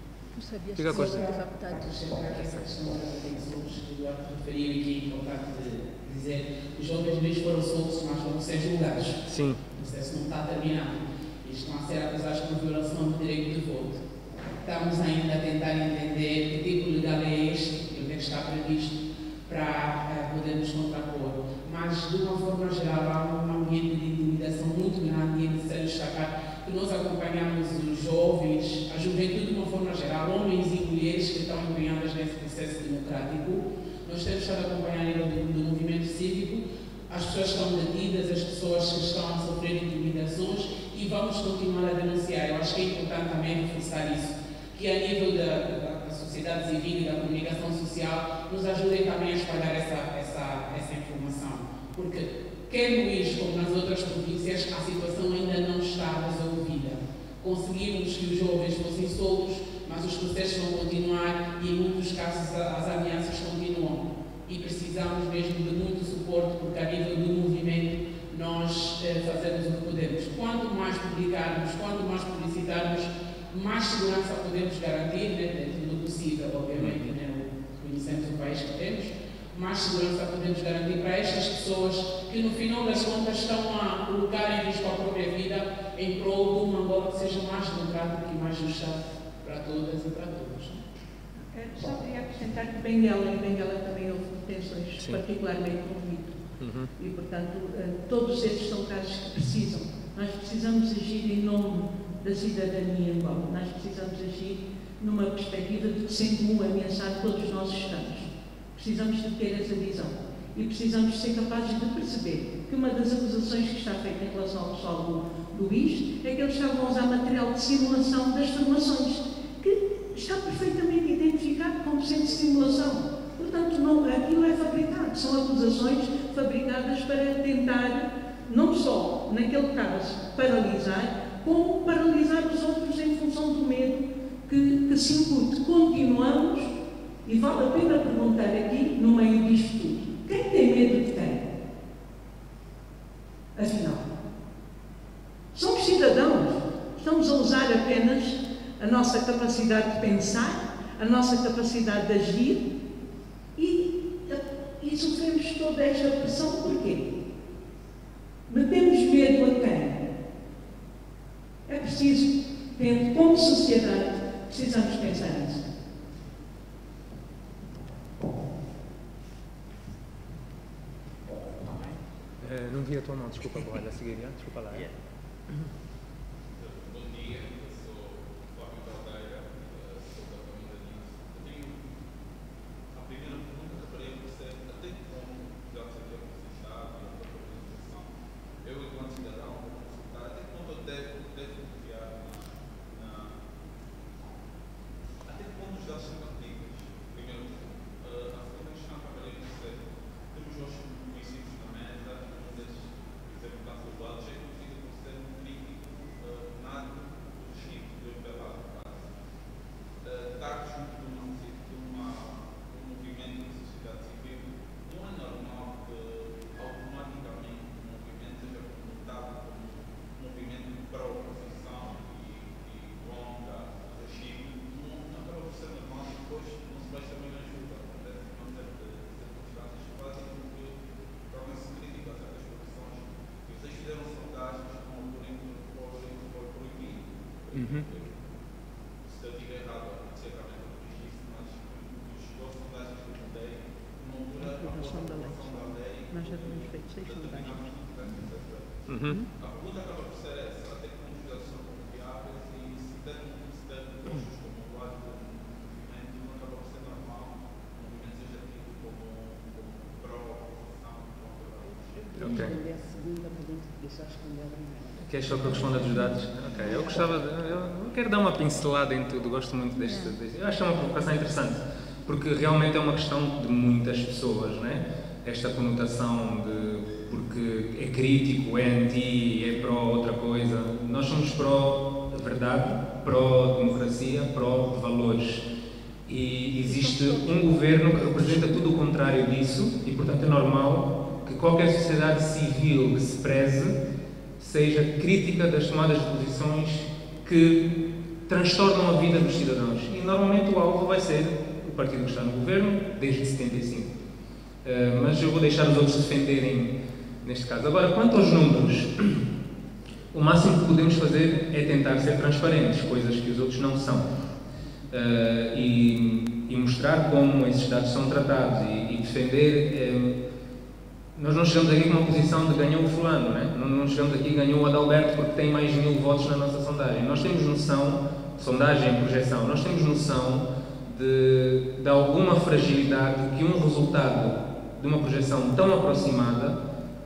sabia Fica se com os essa. deputados. Essa questão da detenção que eu referi aqui, é importante dizer, os jovens mesmo foram soltos, mas vão ser julgados. Sim. O processo não está terminado. E estão a ser acusados por violação do direito de voto. Estamos ainda a tentar entender que tipo legal é este, que deve estar previsto para podermos contrapor. Mas, de uma forma geral, há um ambiente de intimidação muito grande e é necessário destacar que nós acompanhamos os jovens, a juventude de uma forma geral, homens e mulheres que estão empenhadas nesse processo democrático. Nós temos estado a acompanhar a nível do movimento cívico, as pessoas estão detidas, as pessoas que estão a sofrer intimidações e vamos continuar a denunciar. Eu acho que é importante também reforçar isso, que a nível da sociedade civil e da comunicação social nos ajudem também a espalhar essa informação. Porque, quer no Luís como nas outras províncias, a situação ainda não está resolvida. Conseguimos que os jovens fossem soltos, mas os processos vão continuar e, em muitos casos, as ameaças continuam. E precisamos mesmo de muito suporte, porque, a nível do movimento, nós fazemos o que podemos. Quanto mais publicarmos, quanto mais publicitarmos, mais segurança podemos garantir, dentro do possível, obviamente, conhecemos o país que temos, mais segurança podemos garantir para estas pessoas que, no final das contas, estão a colocar em risco a própria vida em prol de uma Angola que seja mais democrática e mais justa para todas e para todos. Só queria acrescentar que Benguela também houve detenções, particularmente no Mito. E, portanto, todos estes são casos que precisam. Nós precisamos agir em nome da cidadania em Angola. Nós precisamos agir numa perspectiva de que, sendo um ameaçado, todos nós estamos. Precisamos de ter essa visão. E precisamos ser capazes de perceber que uma das acusações que está feita em relação ao pessoal do Luís é que eles estavam a usar material de simulação das formações, que está perfeitamente identificado como sendo simulação. Portanto, aquilo é fabricado. São acusações fabricadas para tentar, não só, naquele caso, paralisar, como paralisar os outros em função do medo que se incute. Continuamos, e vale a pena perguntar aqui, no meio disto tudo, quem tem medo de quem? Afinal, somos cidadãos, estamos a usar apenas a nossa capacidade de pensar, a nossa capacidade de agir e sofremos toda esta pressão. Porquê? Metemos medo a quem? É preciso, como sociedade, precisamos pensar nisso. Não vi a tua mão, desculpa, Borralha, a seguir, desculpa lá. Bom dia, eu sou Flávio Caldeira, sou da família Nisso. Eu tenho a primeira pergunta que reparei a você, até que ponto, já que você está e a própria organização, eu, enquanto cidadão, vou consultar, até que ponto eu devo confiar até que ponto os dados são antigos? Primeiro, a segunda questão que reparei a você, temos hoje princípios na mesa, executar seus dados, é possível ser um crítico nato do regime do impelado base. Estar junto de um movimento de sociedade civil, não é normal que automaticamente o movimento seja conotado como um movimento pró-oposição e contra o regime. Não acaba por ser normal e depois não se vai também ajuda. Acontece uma série de circunstâncias que fazem com que tornem-se críticas a certas posições. Vocês fizeram sondagens com o foi proibido. Se eu estiver errado, certamente não fiz isso, mas os sondagens que eu mudei, numa altura, a aprovação da lei, Nós já tínhamos feito 6 sondagens. A pergunta acaba por ser essa, até que os dados são confiáveis e se der postos como o lado do movimento, não acaba por ser normal o movimento seja tido como pró-oposição contra o regime. Responder a segunda pergunta que deixaste responder a primeira. Queres só que eu responda dos dados? Ok, eu quero dar uma pincelada em tudo, gosto muito deste. Eu acho que é uma provocação interessante, porque realmente é uma questão de muitas pessoas, né? Esta conotação de porque é crítico, é anti, é pró outra coisa. Nós somos pró-verdade, pró-democracia, pró-valores. E existe um governo que representa tudo o contrário disso e, portanto, é normal que qualquer sociedade civil que se preze seja crítica das tomadas de posições que transtornam a vida dos cidadãos. E normalmente o alvo vai ser o partido que está no governo desde 75. Mas eu vou deixar os outros defenderem neste caso. Agora, quanto aos números, o máximo que podemos fazer é tentar ser transparentes, coisas que os outros não são. E mostrar como esses dados são tratados e defender. Nós não chegamos aqui com uma posição de ganhou o fulano, né? Não chegamos aqui ganhou o Adalberto porque tem mais 1000 votos na nossa sondagem. Nós temos noção, sondagem e projeção, nós temos noção de alguma fragilidade que um resultado de uma projeção tão aproximada,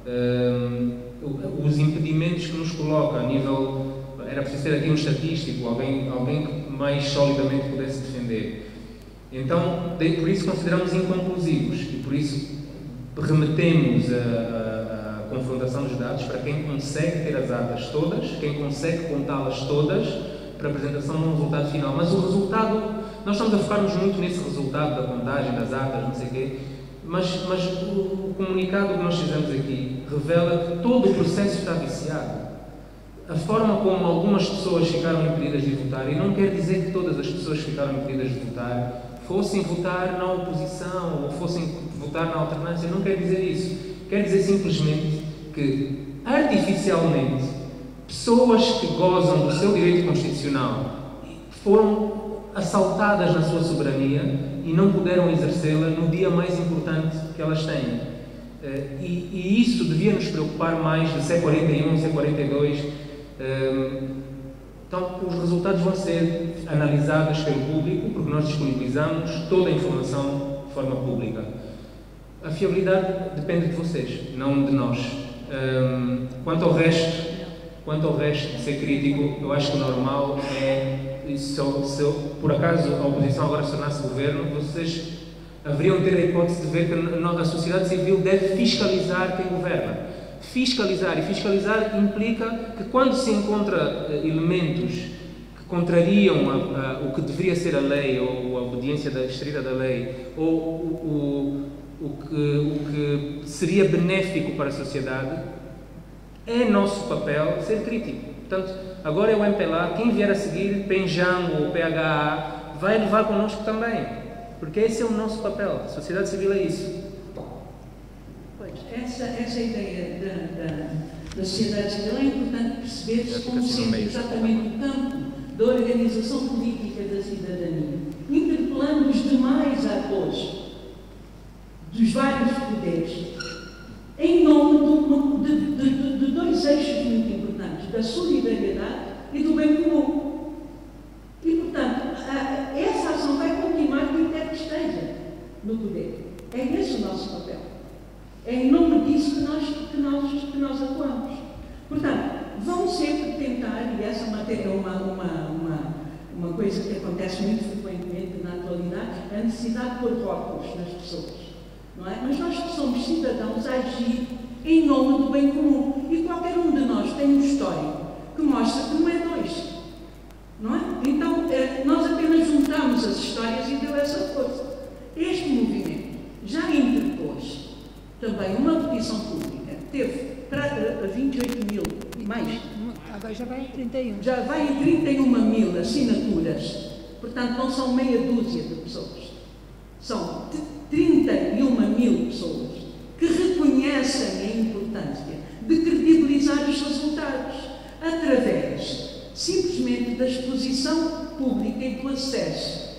os impedimentos que nos coloca a nível. Era preciso ter aqui um estatístico, alguém que mais solidamente pudesse defender. Então, por isso consideramos inconclusivos e por isso remetemos a confrontação dos dados para quem consegue ter as atas todas, quem consegue contá-las todas para a apresentação de um resultado final. Mas o resultado, nós estamos a focar-nos muito nesse resultado da contagem, das atas, não sei o quê, mas o comunicado que nós fizemos aqui revela que todo o processo está viciado. A forma como algumas pessoas ficaram impedidas de votar, e não quer dizer que todas as pessoas que ficaram impedidas de votar fossem votar na oposição ou fossem votar na alternância, não quer dizer isso. Quer dizer simplesmente que, artificialmente, pessoas que gozam do seu direito constitucional foram assaltadas na sua soberania e não puderam exercê-la no dia mais importante que elas têm. E isso devia nos preocupar mais de C41, C42. Então, os resultados vão ser analisados pelo público, porque nós disponibilizamos toda a informação de forma pública. A fiabilidade depende de vocês, não de nós. Quanto ao resto de ser crítico, eu acho que o normal é, se por acaso a oposição agora se tornasse governo, vocês haveriam de ter a hipótese de ver que a sociedade civil deve fiscalizar quem governa. Fiscalizar, e fiscalizar implica que quando se encontra elementos que contrariam o que deveria ser a lei, ou a obediência estrita da lei, ou o que seria benéfico para a sociedade, é nosso papel ser crítico. Portanto, agora é o MPLA, quem vier a seguir, PENJANGO ou PHA, vai levar connosco também, porque esse é o nosso papel. A sociedade civil é isso. Essa ideia da sociedade civil é importante perceber-se como sendo exatamente o campo da organização política da cidadania, interpelando os demais atores dos vários poderes, em nome de dois eixos muito importantes, da solidariedade e do bem comum. E, portanto, essa ação vai continuar quem quer que esteja no poder. É esse o nosso papel. É em nome disso que nós atuamos. Portanto, vão sempre tentar, e essa matéria é uma coisa que acontece muito frequentemente na atualidade, a necessidade de pôr rótulos nas pessoas. Não é? Mas nós que somos cidadãos a agir em nome do bem comum. E qualquer um de nós tem um histórico que mostra que não é dois. Não é? Então, nós apenas juntamos as histórias e deu essa força. Este movimento já interpôs também uma petição pública, teve para 28 mil, mais. Agora já vai em 31. Já vai em 31 mil assinaturas, portanto não são meia dúzia de pessoas, são 31 mil pessoas que reconhecem a importância de credibilizar os resultados através simplesmente da exposição pública e do acesso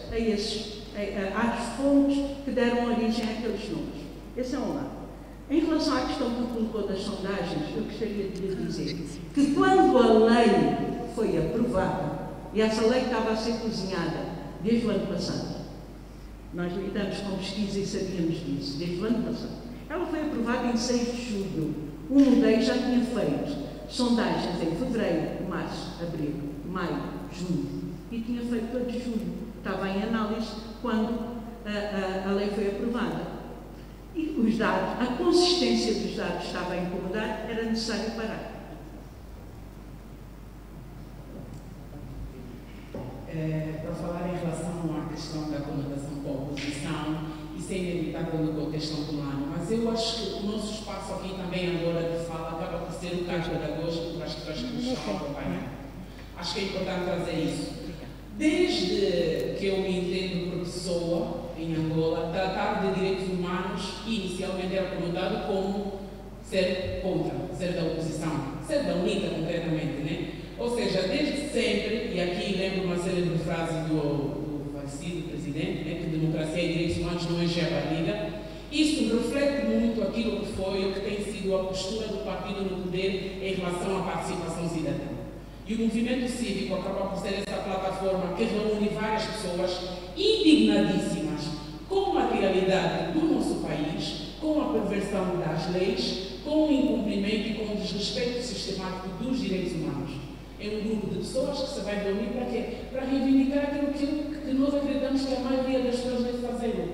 às fontes que deram origem àqueles números. Esse é um lado. Em relação à questão que colocou das sondagens, eu gostaria de lhe dizer que quando a lei foi aprovada, e essa lei estava a ser cozinhada desde o ano passado, nós lidamos com pesquisa e sabíamos disso, desde o ano passado, ela foi aprovada em 6 de julho. O MUDEI já tinha feito sondagens em fevereiro, março, abril, maio, junho, e tinha feito a de julho. Estava em análise quando a lei foi aprovada. E os dados, a consistência dos dados estava a incomodar, era necessário parar. Para falar em relação à questão da conotação com a oposição, isso é inevitável no contexto humano, mas eu acho que o nosso espaço aqui também agora de fala acaba por ser um caso pedagógico para as pessoas que nos estão acompanhando. Acho que é importante trazer isso. Desde que eu me entendo por pessoa em Angola, tratar de direitos humanos inicialmente era conotado como ser contra, ser da oposição, ser da UNITA concretamente, né? Ou seja, desde sempre, e aqui lembro uma célebre frase do falecido presidente, né, que democracia e direitos humanos não enchem a barriga, isso reflete muito aquilo que foi ou que tem sido a postura do partido no poder em relação à participação cidadã. E o movimento cívico acaba por ser essa plataforma que reúne várias pessoas indignadíssimas com a realidade do nosso país, com a perversão das leis, com o incumprimento e com o desrespeito sistemático dos direitos humanos. É um grupo de pessoas que se vai reunir para quê? Para reivindicar aquilo que nós acreditamos que a maioria das pessoas deve fazer.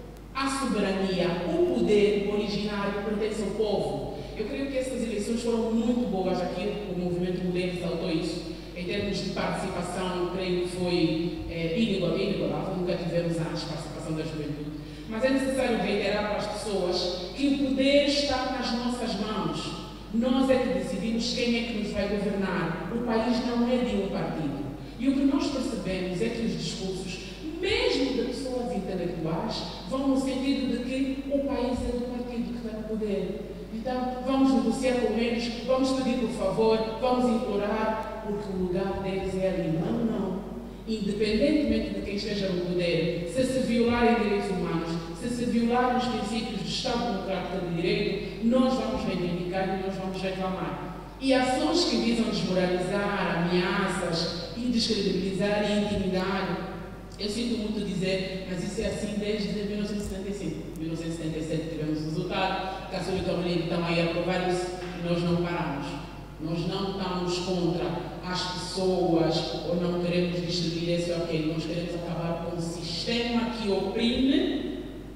A soberania, o poder originário pertence ao povo. Eu creio que essas eleições foram muito boas aqui, o movimento Mudei ressaltou isso. Em termos de participação, creio que foi inigualável, nunca tivemos a participação da juventude. Mas é necessário reiterar para as pessoas que o poder está nas nossas mãos. Nós é que decidimos quem é que nos vai governar. O país não é de um partido. E o que nós percebemos é que os discursos, mesmo de pessoas intelectuais, vão no sentido de que o país é do partido que está no poder. Então, vamos negociar com eles, vamos pedir por favor, vamos implorar, porque o lugar deles é ali. Não. Independentemente de quem esteja no poder, se violarem direitos humanos, se violarem os princípios do Estado Democrático de Direito, nós vamos reivindicar e nós vamos reclamar. E ações que visam desmoralizar, ameaças, descredibilizar e intimidar, eu sinto muito dizer, mas isso é assim desde 1975. Em 1977 tivemos o resultado, a Caçula e Camargo estão aí a provar isso e nós não paramos. Nós não estamos contra as pessoas ou não queremos distribuir esse ou aquele. Nós queremos acabar com um sistema que oprime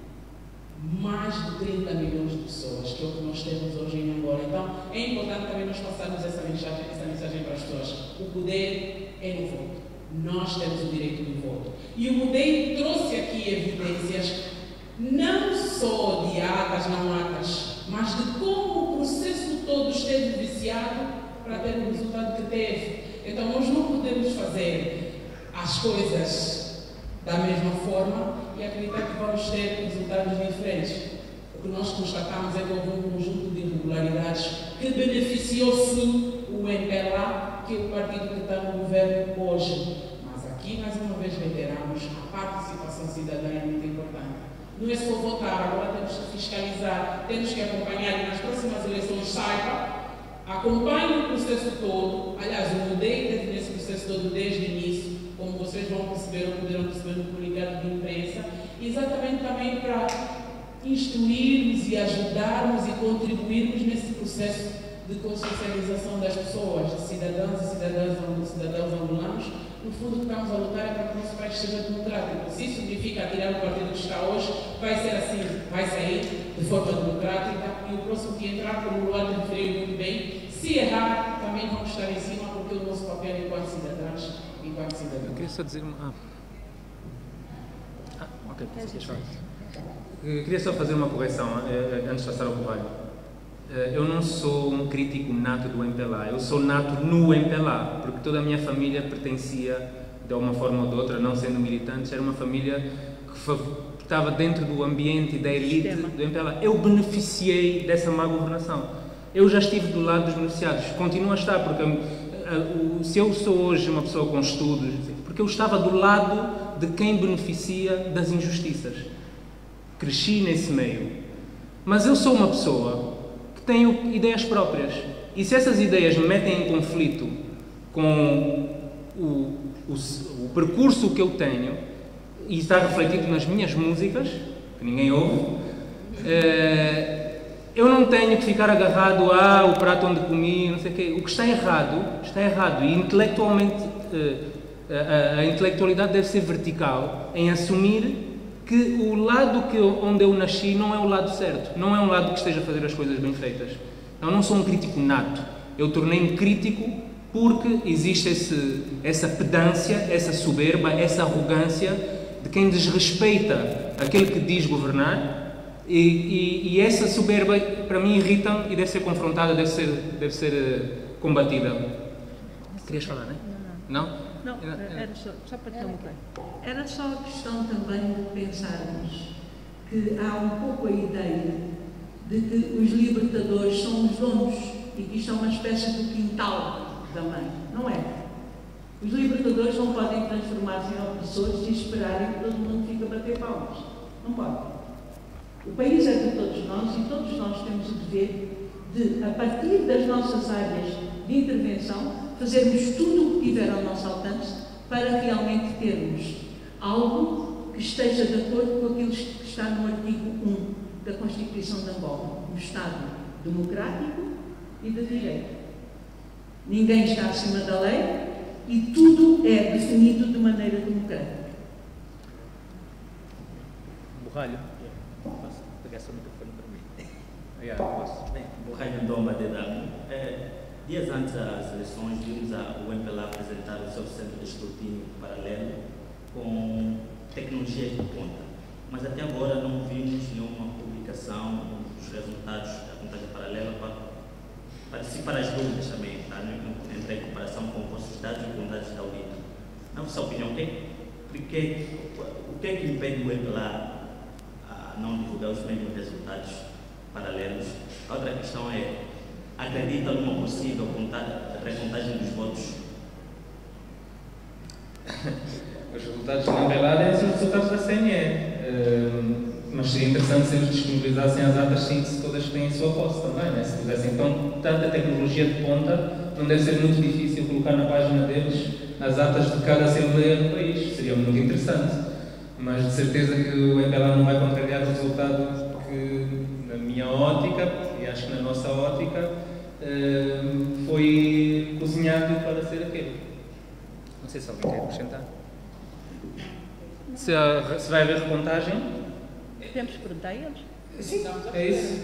mais de 30 milhões de pessoas, que é o que nós temos hoje em Angola. Então, é importante também nós passarmos essa mensagem para as pessoas. O poder é no voto. Nós temos o direito do voto. E o Mudei trouxe aqui evidências não só de atas, não atas, mas de como o processo todo esteve viciado para ter o resultado que teve. Então, nós não podemos fazer as coisas da mesma forma e acreditar que vamos ter resultados diferentes. O que nós constatamos é que houve um conjunto de irregularidades que beneficiou sim o MPLA, que é o partido que está no governo hoje. Mas aqui, mais uma vez, reiteramos, a participação cidadã é muito importante. Não é só votar, agora temos que fiscalizar, temos que acompanhar e nas próximas eleições saiba, acompanhe o processo todo. Aliás, o Mudei teve nesse processo todo desde o início, como vocês vão perceber ou poderão perceber no comunicado de imprensa, exatamente também para instruirmos e ajudarmos e contribuirmos nesse processo de consciencialização das pessoas, de cidadãos e cidadãos angolanos. No fundo, o que estamos a lutar é para que o nosso país seja democrático. Se isso significa tirar o partido que está hoje, vai ser assim, vai sair de forma democrática e o próximo que entrar, como o Luanda referiu muito bem, se errar, também vamos estar em cima, porque o nosso papel enquanto cidadãos, enquanto cidadãos. Eu queria só dizer uma... ok, deixa eu queria só fazer uma correção antes de passar ao Carvalho. Eu não sou um crítico nato do MPLA, eu sou nato no MPLA, porque toda a minha família pertencia, de uma forma ou de outra, não sendo militantes, era uma família que estava dentro do ambiente e da elite do MPLA. Eu beneficiei dessa má governação. Eu já estive do lado dos beneficiados, continuo a estar, porque se eu sou hoje uma pessoa com estudos, porque eu estava do lado de quem beneficia das injustiças. Cresci nesse meio. Mas eu sou uma pessoa tenho ideias próprias. E se essas ideias me metem em conflito com o percurso que eu tenho, e está refletido nas minhas músicas, que ninguém ouve, eu não tenho que ficar agarrado ao prato onde comi, não sei o quê. O que está errado. E intelectualmente, a intelectualidade deve ser vertical, em assumir que o lado onde eu nasci não é o lado certo, não é um lado que esteja a fazer as coisas bem feitas. Eu não sou um crítico nato, eu tornei-me crítico porque existe essa pedância, essa soberba, essa arrogância de quem desrespeita aquele que diz governar e essa soberba para mim irrita e deve ser confrontada, deve ser combatida. Querias falar, não é? Não? Não, era só para ter uma coisa. era só a questão também de pensarmos que há um pouco a ideia de que os libertadores são os donos e que isto é uma espécie de quintal da mãe. Não é. Os libertadores não podem transformar-se em opressores e esperarem que todo mundo fique a bater palmas. Não podem. O país é de todos nós e todos nós temos o dever de, a partir das nossas áreas de intervenção, fazermos tudo o que tiver ao nosso alcance para realmente termos algo que esteja de acordo com aquilo que está no artigo 1 da Constituição de Angola, um Estado democrático e de direito. Ninguém está acima da lei e tudo é definido de maneira democrática. Borralho. Posso pegar só o microfone para mim? Bem, Borralho Ndoma de Dami. Dias antes das eleições, vimos o MPLA apresentar o seu centro de escrutínio paralelo com tecnologias de ponta. Mas até agora não vimos nenhuma publicação dos resultados da contagem paralela para dissipar as dúvidas também, tá? Entre a comparação com os vossos dados e com dados da audita. Na vossa opinião, o que é que impede o MPLA a não divulgar os mesmos resultados paralelos? A outra questão é: acredita numa possível recontagem dos votos? Os resultados não revelados são os resultados da CNE. Mas seria interessante se eles disponibilizassem as atas síntese todas que têm em sua posse também, né? Se tivessem então tanta tecnologia de ponta, não deve ser muito difícil colocar na página deles as atas de cada assembleia do país. Seria muito interessante. Mas de certeza que o MPLA não vai contrariar o resultado, porque na minha ótica, e acho que na nossa ótica, foi cozinhado para ser aquele. Não sei se alguém quer acrescentar. Se vai haver recontagem? Podemos perguntar a eles? Sim, é isso.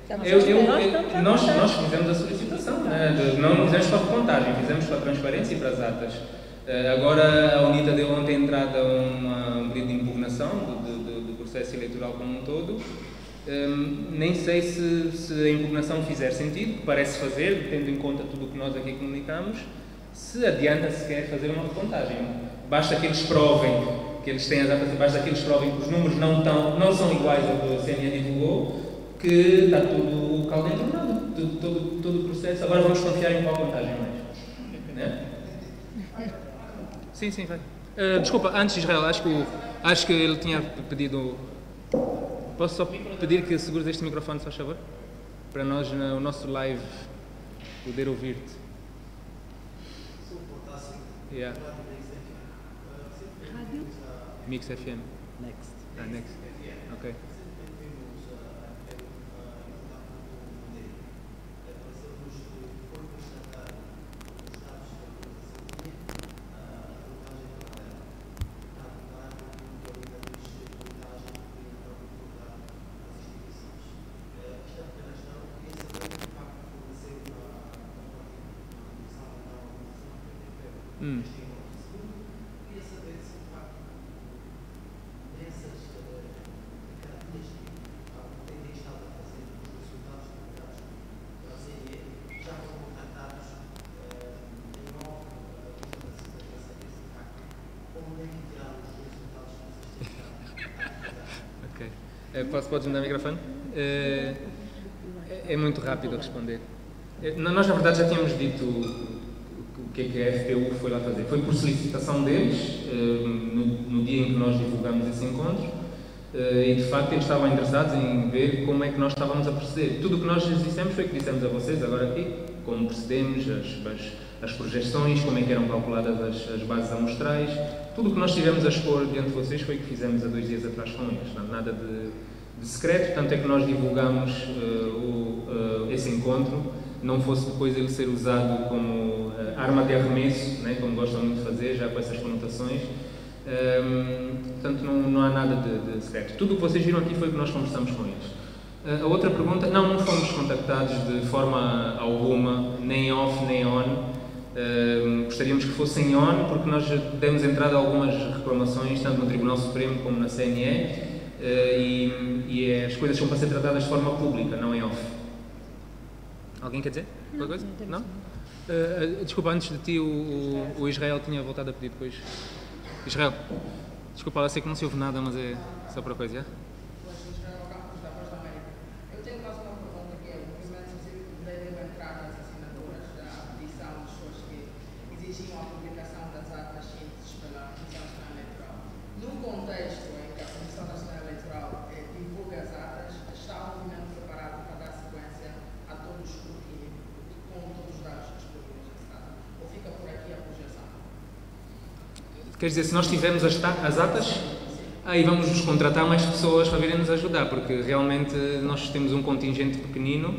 Nós fizemos a solicitação, né? Não fizemos para a recontagem, fizemos para a transparência e para as atas. Agora a UNITA deu ontem entrada a um pedido de impugnação do processo eleitoral como um todo. Nem sei se a impugnação fizer sentido, que parece fazer, tendo em conta tudo o que nós aqui comunicamos, se adianta sequer fazer uma recontagem. Basta que eles provem que eles têm as atas, basta que eles provem que os números não são iguais ao que a CNE divulgou, que está tudo o caldo entornado, todo o processo. Agora vamos confiar em qual contagem mais. Né? Sim, vai. Desculpa, antes, Israel, acho que ele tinha pedido... Posso só pedir que segures este microfone, se faz favor? Para nós, no nosso live, poder ouvir-te. Yeah. Mix FM. Next. Next. Ok. Podes me dar o microfone? É muito rápido a responder. Nós, na verdade, já tínhamos dito o que é que a FPU foi lá fazer. Foi por solicitação deles, no dia em que nós divulgamos esse encontro, e de facto eles estavam interessados em ver como é que nós estávamos a proceder. Tudo o que nós lhes dissemos foi o que dissemos a vocês agora aqui, como procedemos, as projeções, como é que eram calculadas as bases amostrais. Tudo o que nós tivemos a expor diante de vocês foi o que fizemos há 2 dias atrás com eles. Nada de secreto, tanto é que nós divulgamos esse encontro, não fosse depois ele ser usado como arma de arremesso, né, como gostam muito de fazer, já com essas conotações. Portanto, não há nada de secreto. Tudo o que vocês viram aqui foi o que nós conversamos com eles. A outra pergunta, não fomos contactados de forma alguma, nem off nem on. Gostaríamos que fossem on, porque nós demos entrada a algumas reclamações, tanto no Tribunal Supremo como na CNE, e as coisas são para ser tratadas de forma pública, não em off. Alguém quer dizer alguma coisa? Não? Desculpa, antes de ti o Israel tinha voltado a pedir depois. Israel, desculpa, eu sei que não se ouve nada, mas é só para coisa, já? Eu tenho quase uma pergunta que é: o movimento cívico deve entrar nas assinaturas da petição de pessoas que exigiam a publicação das atas sínteses pela Comissão Nacional Eleitoral. No contexto em que a Comissão Nacional Eleitoral divulga as atas, está o movimento preparado para dar sequência a todo o escrutínio com todos os dados disponíveis nesse caso? Ou fica por aqui a projeção? Quer dizer, se nós tivermos as atas, aí vamos nos contratar mais pessoas para virem nos ajudar, porque realmente nós temos um contingente pequenino,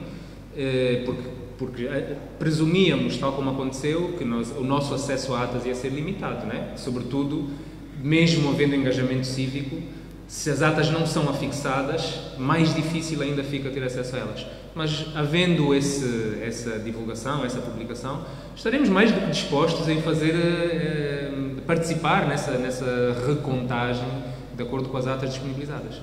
porque presumíamos, tal como aconteceu, que o nosso acesso a atas ia ser limitado, né? Sobretudo, mesmo havendo engajamento cívico, se as atas não são afixadas, mais difícil ainda fica ter acesso a elas. Mas, havendo essa divulgação, essa publicação, estaremos mais do que dispostos em participar nessa recontagem de acordo com as atas disponibilizadas.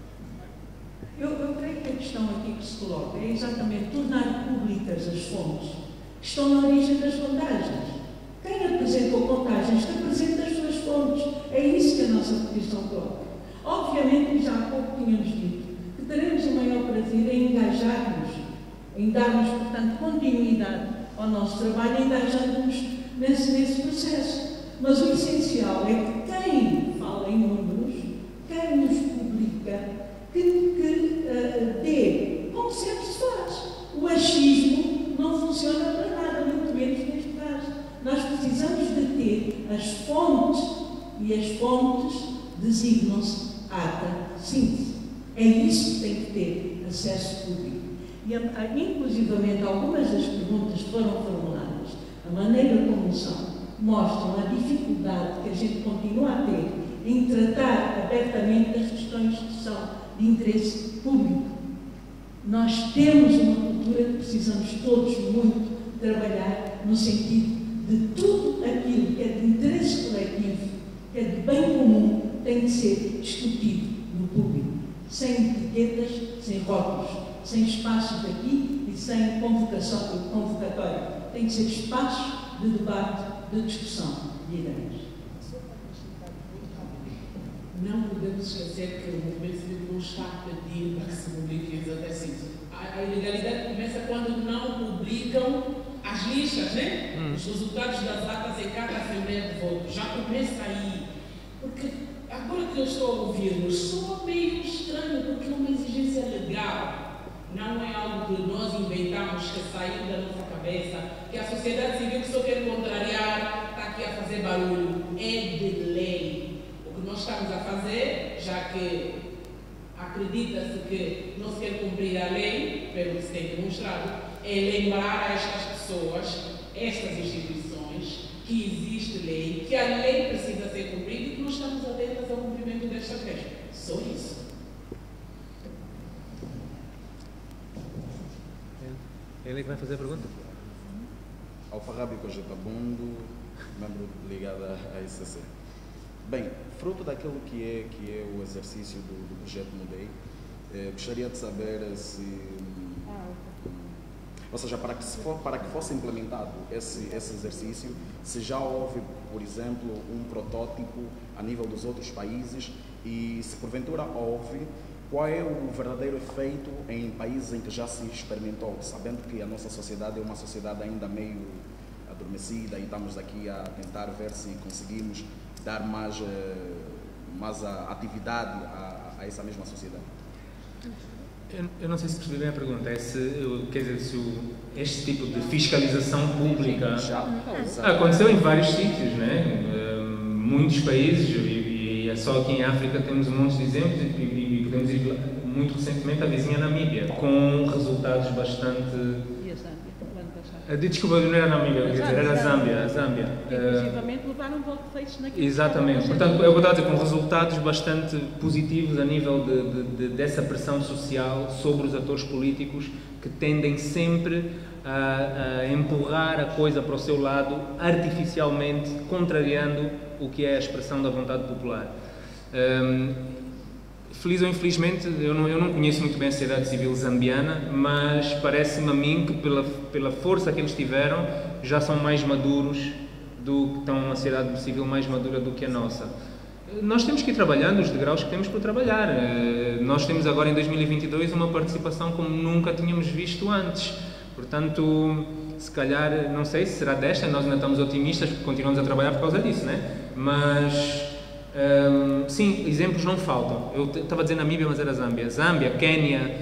Eu creio que a questão aqui que se coloca é exatamente tornar públicas as fontes que estão na origem das vantagens. Quem apresentou contagens, que apresenta as suas fontes. É isso que a nossa petição coloca. Obviamente, já há pouco tínhamos dito que teremos o maior prazer em engajar-nos, em darmos, portanto, continuidade ao nosso trabalho, engajando-nos nesse processo. Mas o essencial é que quem fala em números, quem nos publica, que dê como sempre se faz. O achismo não funciona para nada, muito menos neste caso. Nós precisamos de ter as fontes, e as fontes designam-se ata síntese. É isso que tem que ter acesso público. E, inclusivamente, algumas das perguntas que foram formuladas, a maneira como são, mostram a dificuldade que a gente continua a ter em tratar abertamente das questões que são de interesse público. Nós temos uma cultura que precisamos todos muito trabalhar no sentido de tudo aquilo que é de interesse coletivo, que é de bem comum, tem de ser discutido no público, sem etiquetas, sem rótulos, sem espaços aqui e sem convocatória. Tem de ser espaços de debate, de discussão de ideias. Não podemos esquecer que o movimento cívico não está a pedir para que se publiquem as atas síntese. A ilegalidade começa quando não publicam as listas, né? Os resultados das atas em cada assembleia de voto. Já começa aí. Porque agora que eu estou a ouvir-nos, soa meio estranho, porque é uma exigência legal. Não é algo que nós inventamos, que saiu da nossa cabeça, que a sociedade civil que só quer contrariar está aqui a fazer barulho. É de lei. O que nós estamos a fazer, já que acredita-se que não se quer cumprir a lei, pelo que se tem demonstrado, é lembrar a estas pessoas, estas instituições, que existe lei, que a lei precisa ser cumprida e que nós estamos atentos ao cumprimento destas leis. Só isso. Ele que vai fazer a pergunta. Alfarrabi Cogetabundo, membro ligado à ICC. Bem, fruto daquilo que é o exercício do projeto Mudei, gostaria de saber se, ou seja, para que fosse implementado esse exercício, se já houve, por exemplo, um protótipo a nível dos outros países e se porventura houve, qual é o verdadeiro efeito em países em que já se experimentou, sabendo que a nossa sociedade é uma sociedade ainda meio adormecida e estamos aqui a tentar ver se conseguimos dar mais atividade a essa mesma sociedade. Eu não sei se percebi bem a pergunta. É quer dizer, se este tipo de fiscalização pública aconteceu em vários sítios, né? Muitos países, e é só aqui em África temos um monte de exemplos, e podemos ir muito recentemente à vizinha Namíbia, com resultados bastante... Desculpa, não era Namíbia, era a Zâmbia. Inclusivamente levaram voto feito naquele. Exatamente. Portanto, eu vou dizer, com resultados bastante positivos a nível dessa pressão social sobre os atores políticos que tendem sempre a empurrar a coisa para o seu lado, artificialmente, contrariando o que é a expressão da vontade popular. Feliz ou infelizmente, eu não conheço muito bem a sociedade civil zambiana, mas parece-me a mim que pela força que eles tiveram, já são mais maduros, estão uma sociedade civil mais madura do que a nossa. Nós temos que ir trabalhando os degraus que temos por trabalhar. Nós temos agora em 2022 uma participação como nunca tínhamos visto antes. Portanto, se calhar, não sei se será desta, nós ainda estamos otimistas porque continuamos a trabalhar por causa disso, né? Mas, sim, exemplos não faltam. Eu estava a dizer Namíbia, mas era Zâmbia. Zâmbia, Quénia,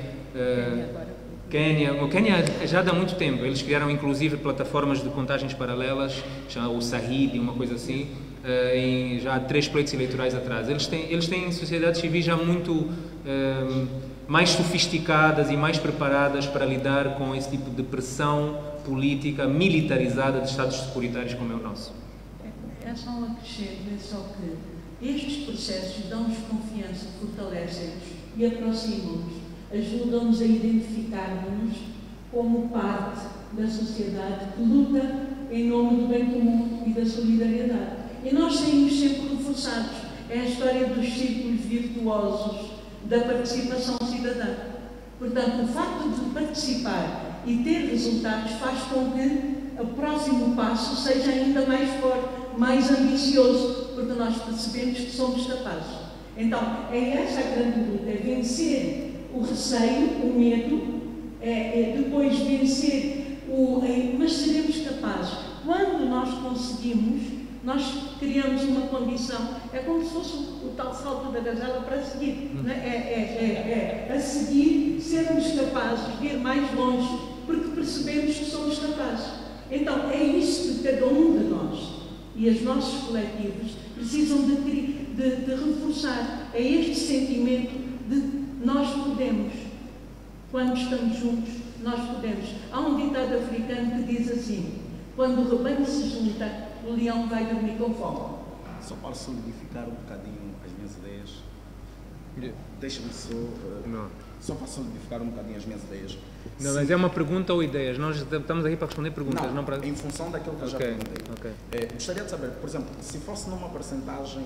O Quénia já há muito tempo. Eles criaram inclusive plataformas de contagens paralelas, o Sahid, uma coisa assim, já há 3 pleitos eleitorais atrás. Eles têm sociedades civis já muito mais sofisticadas e mais preparadas para lidar com esse tipo de pressão política militarizada de Estados securitários como é o nosso. É só um acrescento, é só que estes processos dão-nos confiança, fortalecem-nos e aproximam-nos, ajudam-nos a identificar-nos como parte da sociedade que luta em nome do bem comum e da solidariedade. E nós saímos sempre reforçados. É a história dos círculos virtuosos da participação cidadã. Portanto, o facto de participar e ter resultados faz com que o próximo passo seja ainda mais forte, mais ambicioso, porque nós percebemos que somos capazes. Então, é essa a grande luta, é vencer o receio, o medo, depois vencer mas seremos capazes. Quando nós conseguimos, nós criamos uma condição, é como se fosse o tal salto da gazela para seguir, né? A seguir sermos capazes de ir mais longe, porque percebemos que somos capazes. Então, é isso que cada um de nós e os nossos coletivos precisam de reforçar, é este sentimento de nós podemos. Quando estamos juntos, nós podemos. Há um ditado africano que diz assim: quando o rebanho se junta, o leão vai dormir com fome. Só para solidificar um bocadinho as minhas ideias, deixa-me só para solidificar um bocadinho as minhas ideias. Não, mas é uma pergunta ou ideias? Nós estamos aqui para responder perguntas, não para... em função daquilo que eu já perguntei. Gostaria de saber, por exemplo, se fosse numa percentagem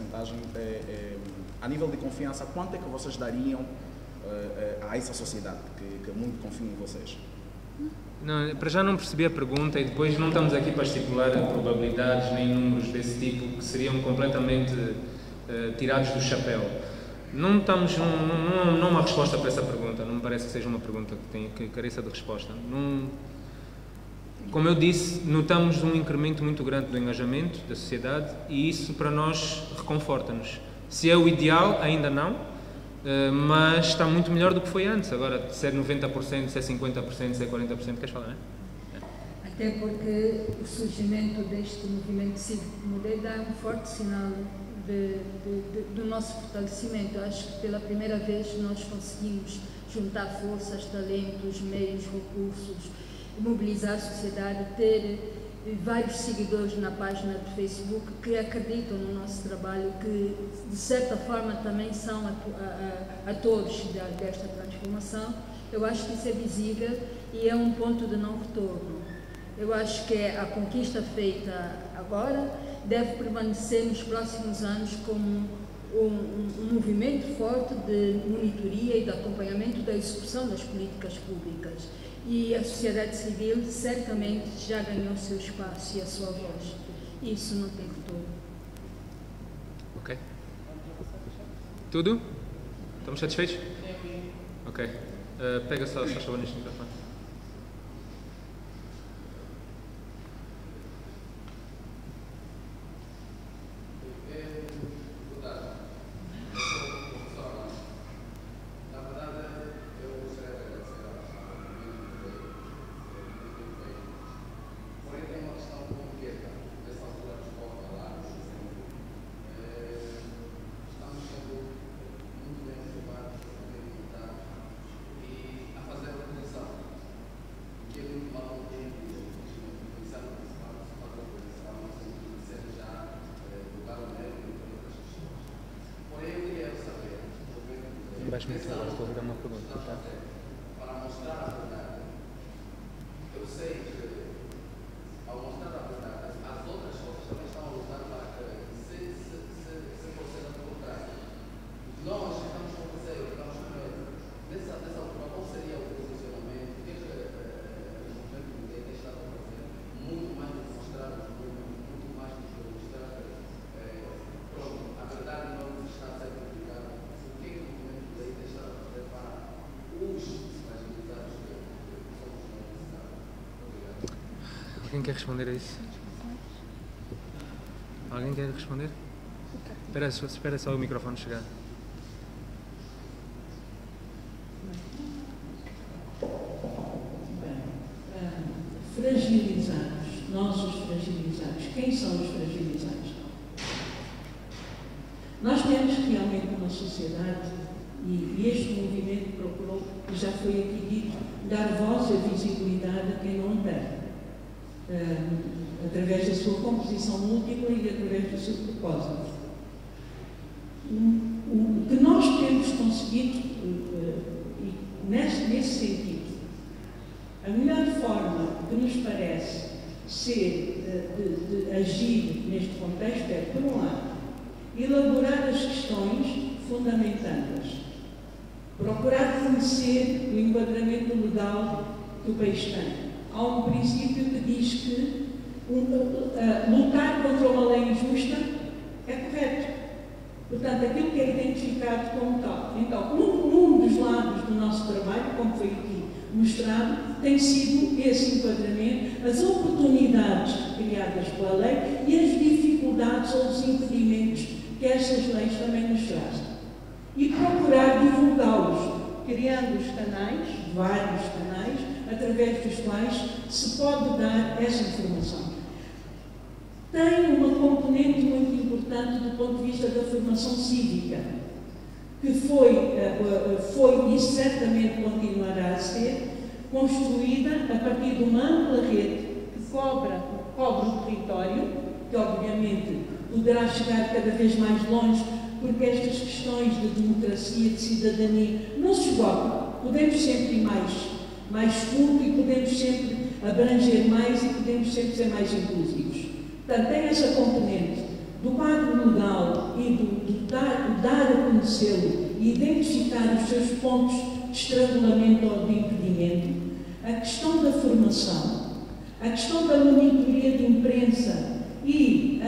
a nível de confiança, quanto é que vocês dariam a essa sociedade que muito confia em vocês? Não, para já não percebi a pergunta e depois não estamos aqui para estipular probabilidades nem números desse tipo que seriam completamente tirados do chapéu. Não há uma resposta para essa pergunta, não me parece que seja uma pergunta que careça de resposta. Como eu disse, notamos um incremento muito grande do engajamento da sociedade e isso para nós reconforta-nos. Se é o ideal, ainda não, mas está muito melhor do que foi antes. Agora, se é 90%, se é 50%, se é 40%, queres falar, não é? Até porque o surgimento deste movimento cívico Mudei dá um forte sinal do nosso fortalecimento. Acho que pela primeira vez nós conseguimos juntar forças, talentos, meios, recursos, mobilizar a sociedade, ter vários seguidores na página do Facebook que acreditam no nosso trabalho, que de certa forma também são atores desta transformação. Eu acho que isso é visível e é um ponto de não retorno. Eu acho que a conquista feita agora deve permanecer nos próximos anos como um movimento forte de monitoria e de acompanhamento da execução das políticas públicas. E a sociedade civil certamente já ganhou o seu espaço e a sua voz. E isso não tem retorno. Ok. Tudo? Estamos satisfeitos? Ok. Pega só a favor neste microfone. Agora estou a dar uma pergunta, tá? Para mostrar a verdade, eu sei que ao mostrar a verdade, as outras forças também estão a lutar para que se proceda ao contrário. Nós estamos com Alguém quer responder a isso? Alguém quer responder? Espera só o microfone chegar. Fragilizados, nós os fragilizados. Quem são os fragilizados? Nós temos realmente uma sociedade, e este movimento procurou, e já foi aqui dito, dar voz e visibilidade a quem não tem, através da sua composição múltipla e através do seu propósito. O que nós temos conseguido, nesse sentido, a melhor forma que nos parece ser de agir neste contexto é, por um lado, elaborar as questões fundamentando-as, procurar conhecer o enquadramento legal que o país tem. Há um princípio que diz que lutar contra uma lei injusta é correto. Portanto, aquilo que é identificado como tal. Então, num dos lados do nosso trabalho, como foi aqui mostrado, tem sido esse enquadramento, as oportunidades criadas pela lei e as dificuldades ou os impedimentos que estas leis também nos trazem. E procurar divulgá-los, criando os canais, vários canais, através dos quais se pode dar essa informação. Tem uma componente muito importante do ponto de vista da formação cívica, que foi e certamente continuará a ser construída a partir de uma ampla rede que cobre o território, que obviamente poderá chegar cada vez mais longe, porque estas questões de democracia, de cidadania, não se esgotam. Podemos sempre ir mais fundo e podemos sempre abranger mais e podemos sempre ser mais inclusivos. Portanto, tem essa componente do quadro legal e do dar a conhecê-lo e identificar os seus pontos de estrangulamento ou de impedimento, a questão da formação, a questão da monitoria de imprensa e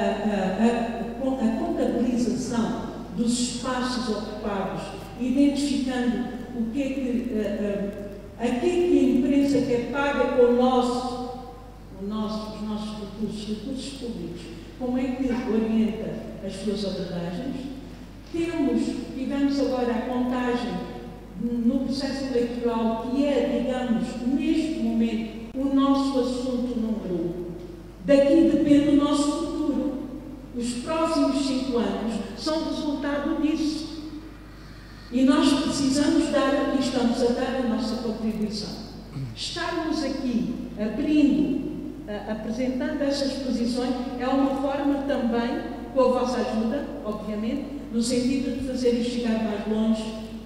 a contabilização dos espaços ocupados, identificando o que é que a imprensa que é paga com os nossos recursos públicos, como é que orienta as suas abordagens. Tivemos agora a contagem no processo eleitoral, que é, digamos, neste momento, o nosso assunto número 1. Daqui depende o nosso futuro. Os próximos 5 anos são resultado disso. E nós precisamos dar, e estamos a dar a nossa contribuição. Estarmos aqui apresentando essas posições é uma forma também, com a vossa ajuda, obviamente, no sentido de fazer chegar mais longe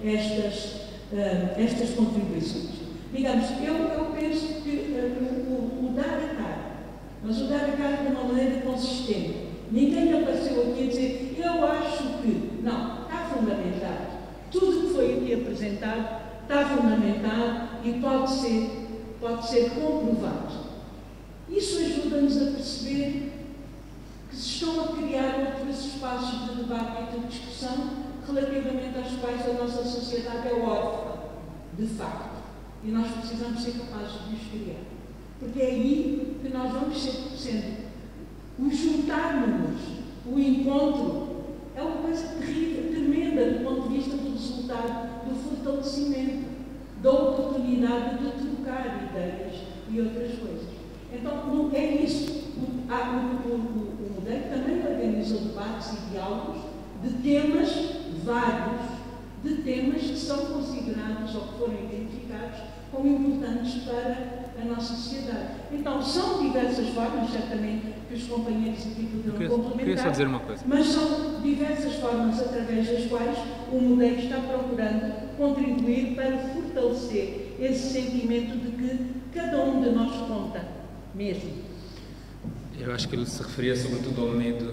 estas contribuições. Digamos, eu penso que o dar a cara, mas o dar a cara de uma maneira consistente. Ninguém apareceu aqui a dizer, eu acho que. Não, está fundamentado. Tudo que foi aqui apresentado está fundamentado e pode ser comprovado. Isso ajuda-nos a perceber que se estão a criar outros espaços de debate e de discussão relativamente aos quais a nossa sociedade é órfã, de facto. E nós precisamos ser capazes de os criar. Porque é aí que nós vamos sendo. O juntarmos-nos, o encontro, é uma coisa terrível, tremenda do ponto de vista do resultado, do fortalecimento, da oportunidade de trocar ideias e outras coisas. Então, é isso. O MUDEC também organizou debates e diálogos de temas vários, de temas que são considerados ou que foram identificados como importantes para a nossa sociedade. Então, são diversas formas, certamente, que os companheiros aqui poderão complementar, queria só dizer uma coisa. Mas são diversas formas através das quais o MUDEC está procurando contribuir para fortalecer esse sentimento de que cada um de nós conta, mesmo. Eu acho que ele se referia sobretudo ao medo.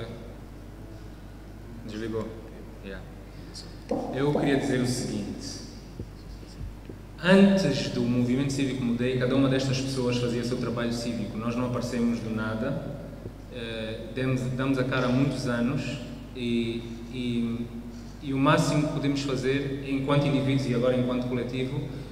Desligou? Yeah. Eu queria dizer o seguinte. Antes do movimento cívico MUDEI, cada uma destas pessoas fazia o seu trabalho cívico. Nós não aparecemos do nada, damos a cara há muitos anos e o máximo que podemos fazer enquanto indivíduos e agora enquanto coletivo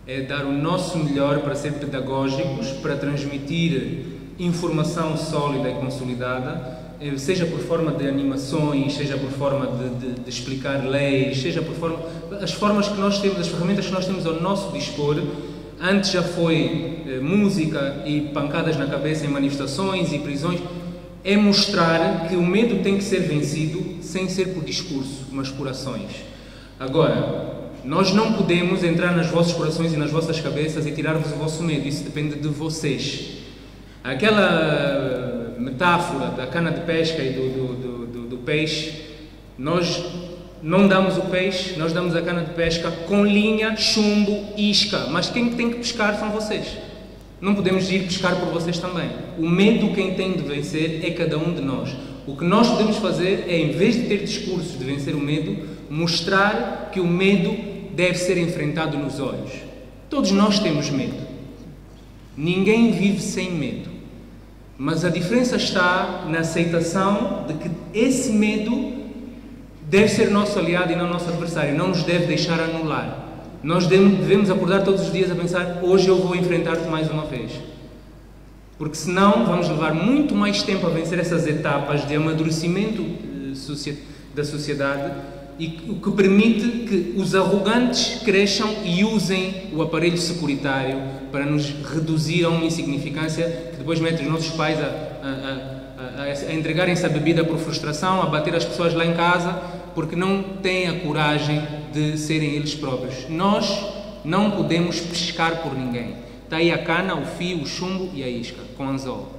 é dar o nosso melhor para ser pedagógicos, para transmitir informação sólida e consolidada, seja por forma de animações, seja por forma de explicar leis, seja por forma... As formas que nós temos, as ferramentas que nós temos ao nosso dispor. Antes já foi música e pancadas na cabeça em manifestações e prisões. É mostrar que o medo tem que ser vencido sem ser por discurso, mas por ações. Agora, nós não podemos entrar nas vossas corações e nas vossas cabeças e tirar-vos o vosso medo. Isso depende de vocês. Aquela metáfora da cana de pesca e do peixe, nós não damos o peixe, nós damos a cana de pesca com linha, chumbo, isca. Mas quem tem que pescar são vocês. Não podemos ir pescar por vocês também. O medo quem tem de vencer é cada um de nós. O que nós podemos fazer é, em vez de ter discursos de vencer o medo, mostrar que o medo deve ser enfrentado nos olhos. Todos nós temos medo. Ninguém vive sem medo. Mas a diferença está na aceitação de que esse medo deve ser nosso aliado e não nosso adversário. Não nos deve deixar anular. Nós devemos acordar todos os dias a pensar: hoje eu vou enfrentar-te mais uma vez. Porque senão vamos levar muito mais tempo a vencer essas etapas de amadurecimento da sociedade, e o que permite que os arrogantes cresçam e usem o aparelho securitário para nos reduzir a uma insignificância que depois mete os nossos pais a entregarem-se a bebida por frustração, a bater as pessoas lá em casa, porque não têm a coragem de serem eles próprios. Nós não podemos pescar por ninguém. Está aí a cana, o fio, o chumbo e a isca, com anzol.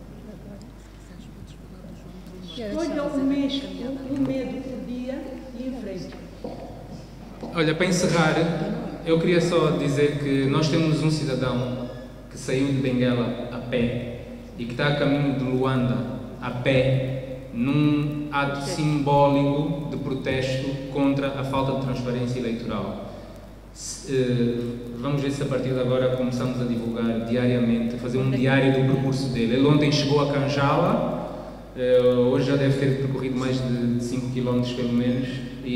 Escolha o medo por dia e enfrente. Olha, para encerrar, eu queria só dizer que nós temos um cidadão que saiu de Benguela a pé e que está a caminho de Luanda a pé, num ato simbólico de protesto contra a falta de transparência eleitoral. Vamos ver se a partir de agora começamos a divulgar diariamente, fazer um diário do percurso dele. Ele ontem chegou a Canjala, hoje já deve ter percorrido mais de 5 km pelo menos.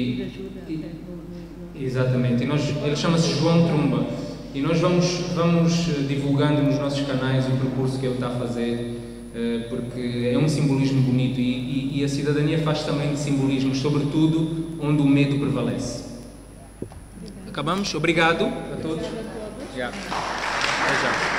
Exatamente. Ele chama-se João Trumba. E nós vamos divulgando nos nossos canais o percurso que ele está a fazer, porque é um simbolismo bonito e a cidadania faz também de simbolismos, sobretudo onde o medo prevalece. Acabamos? Obrigado a todos. Até já.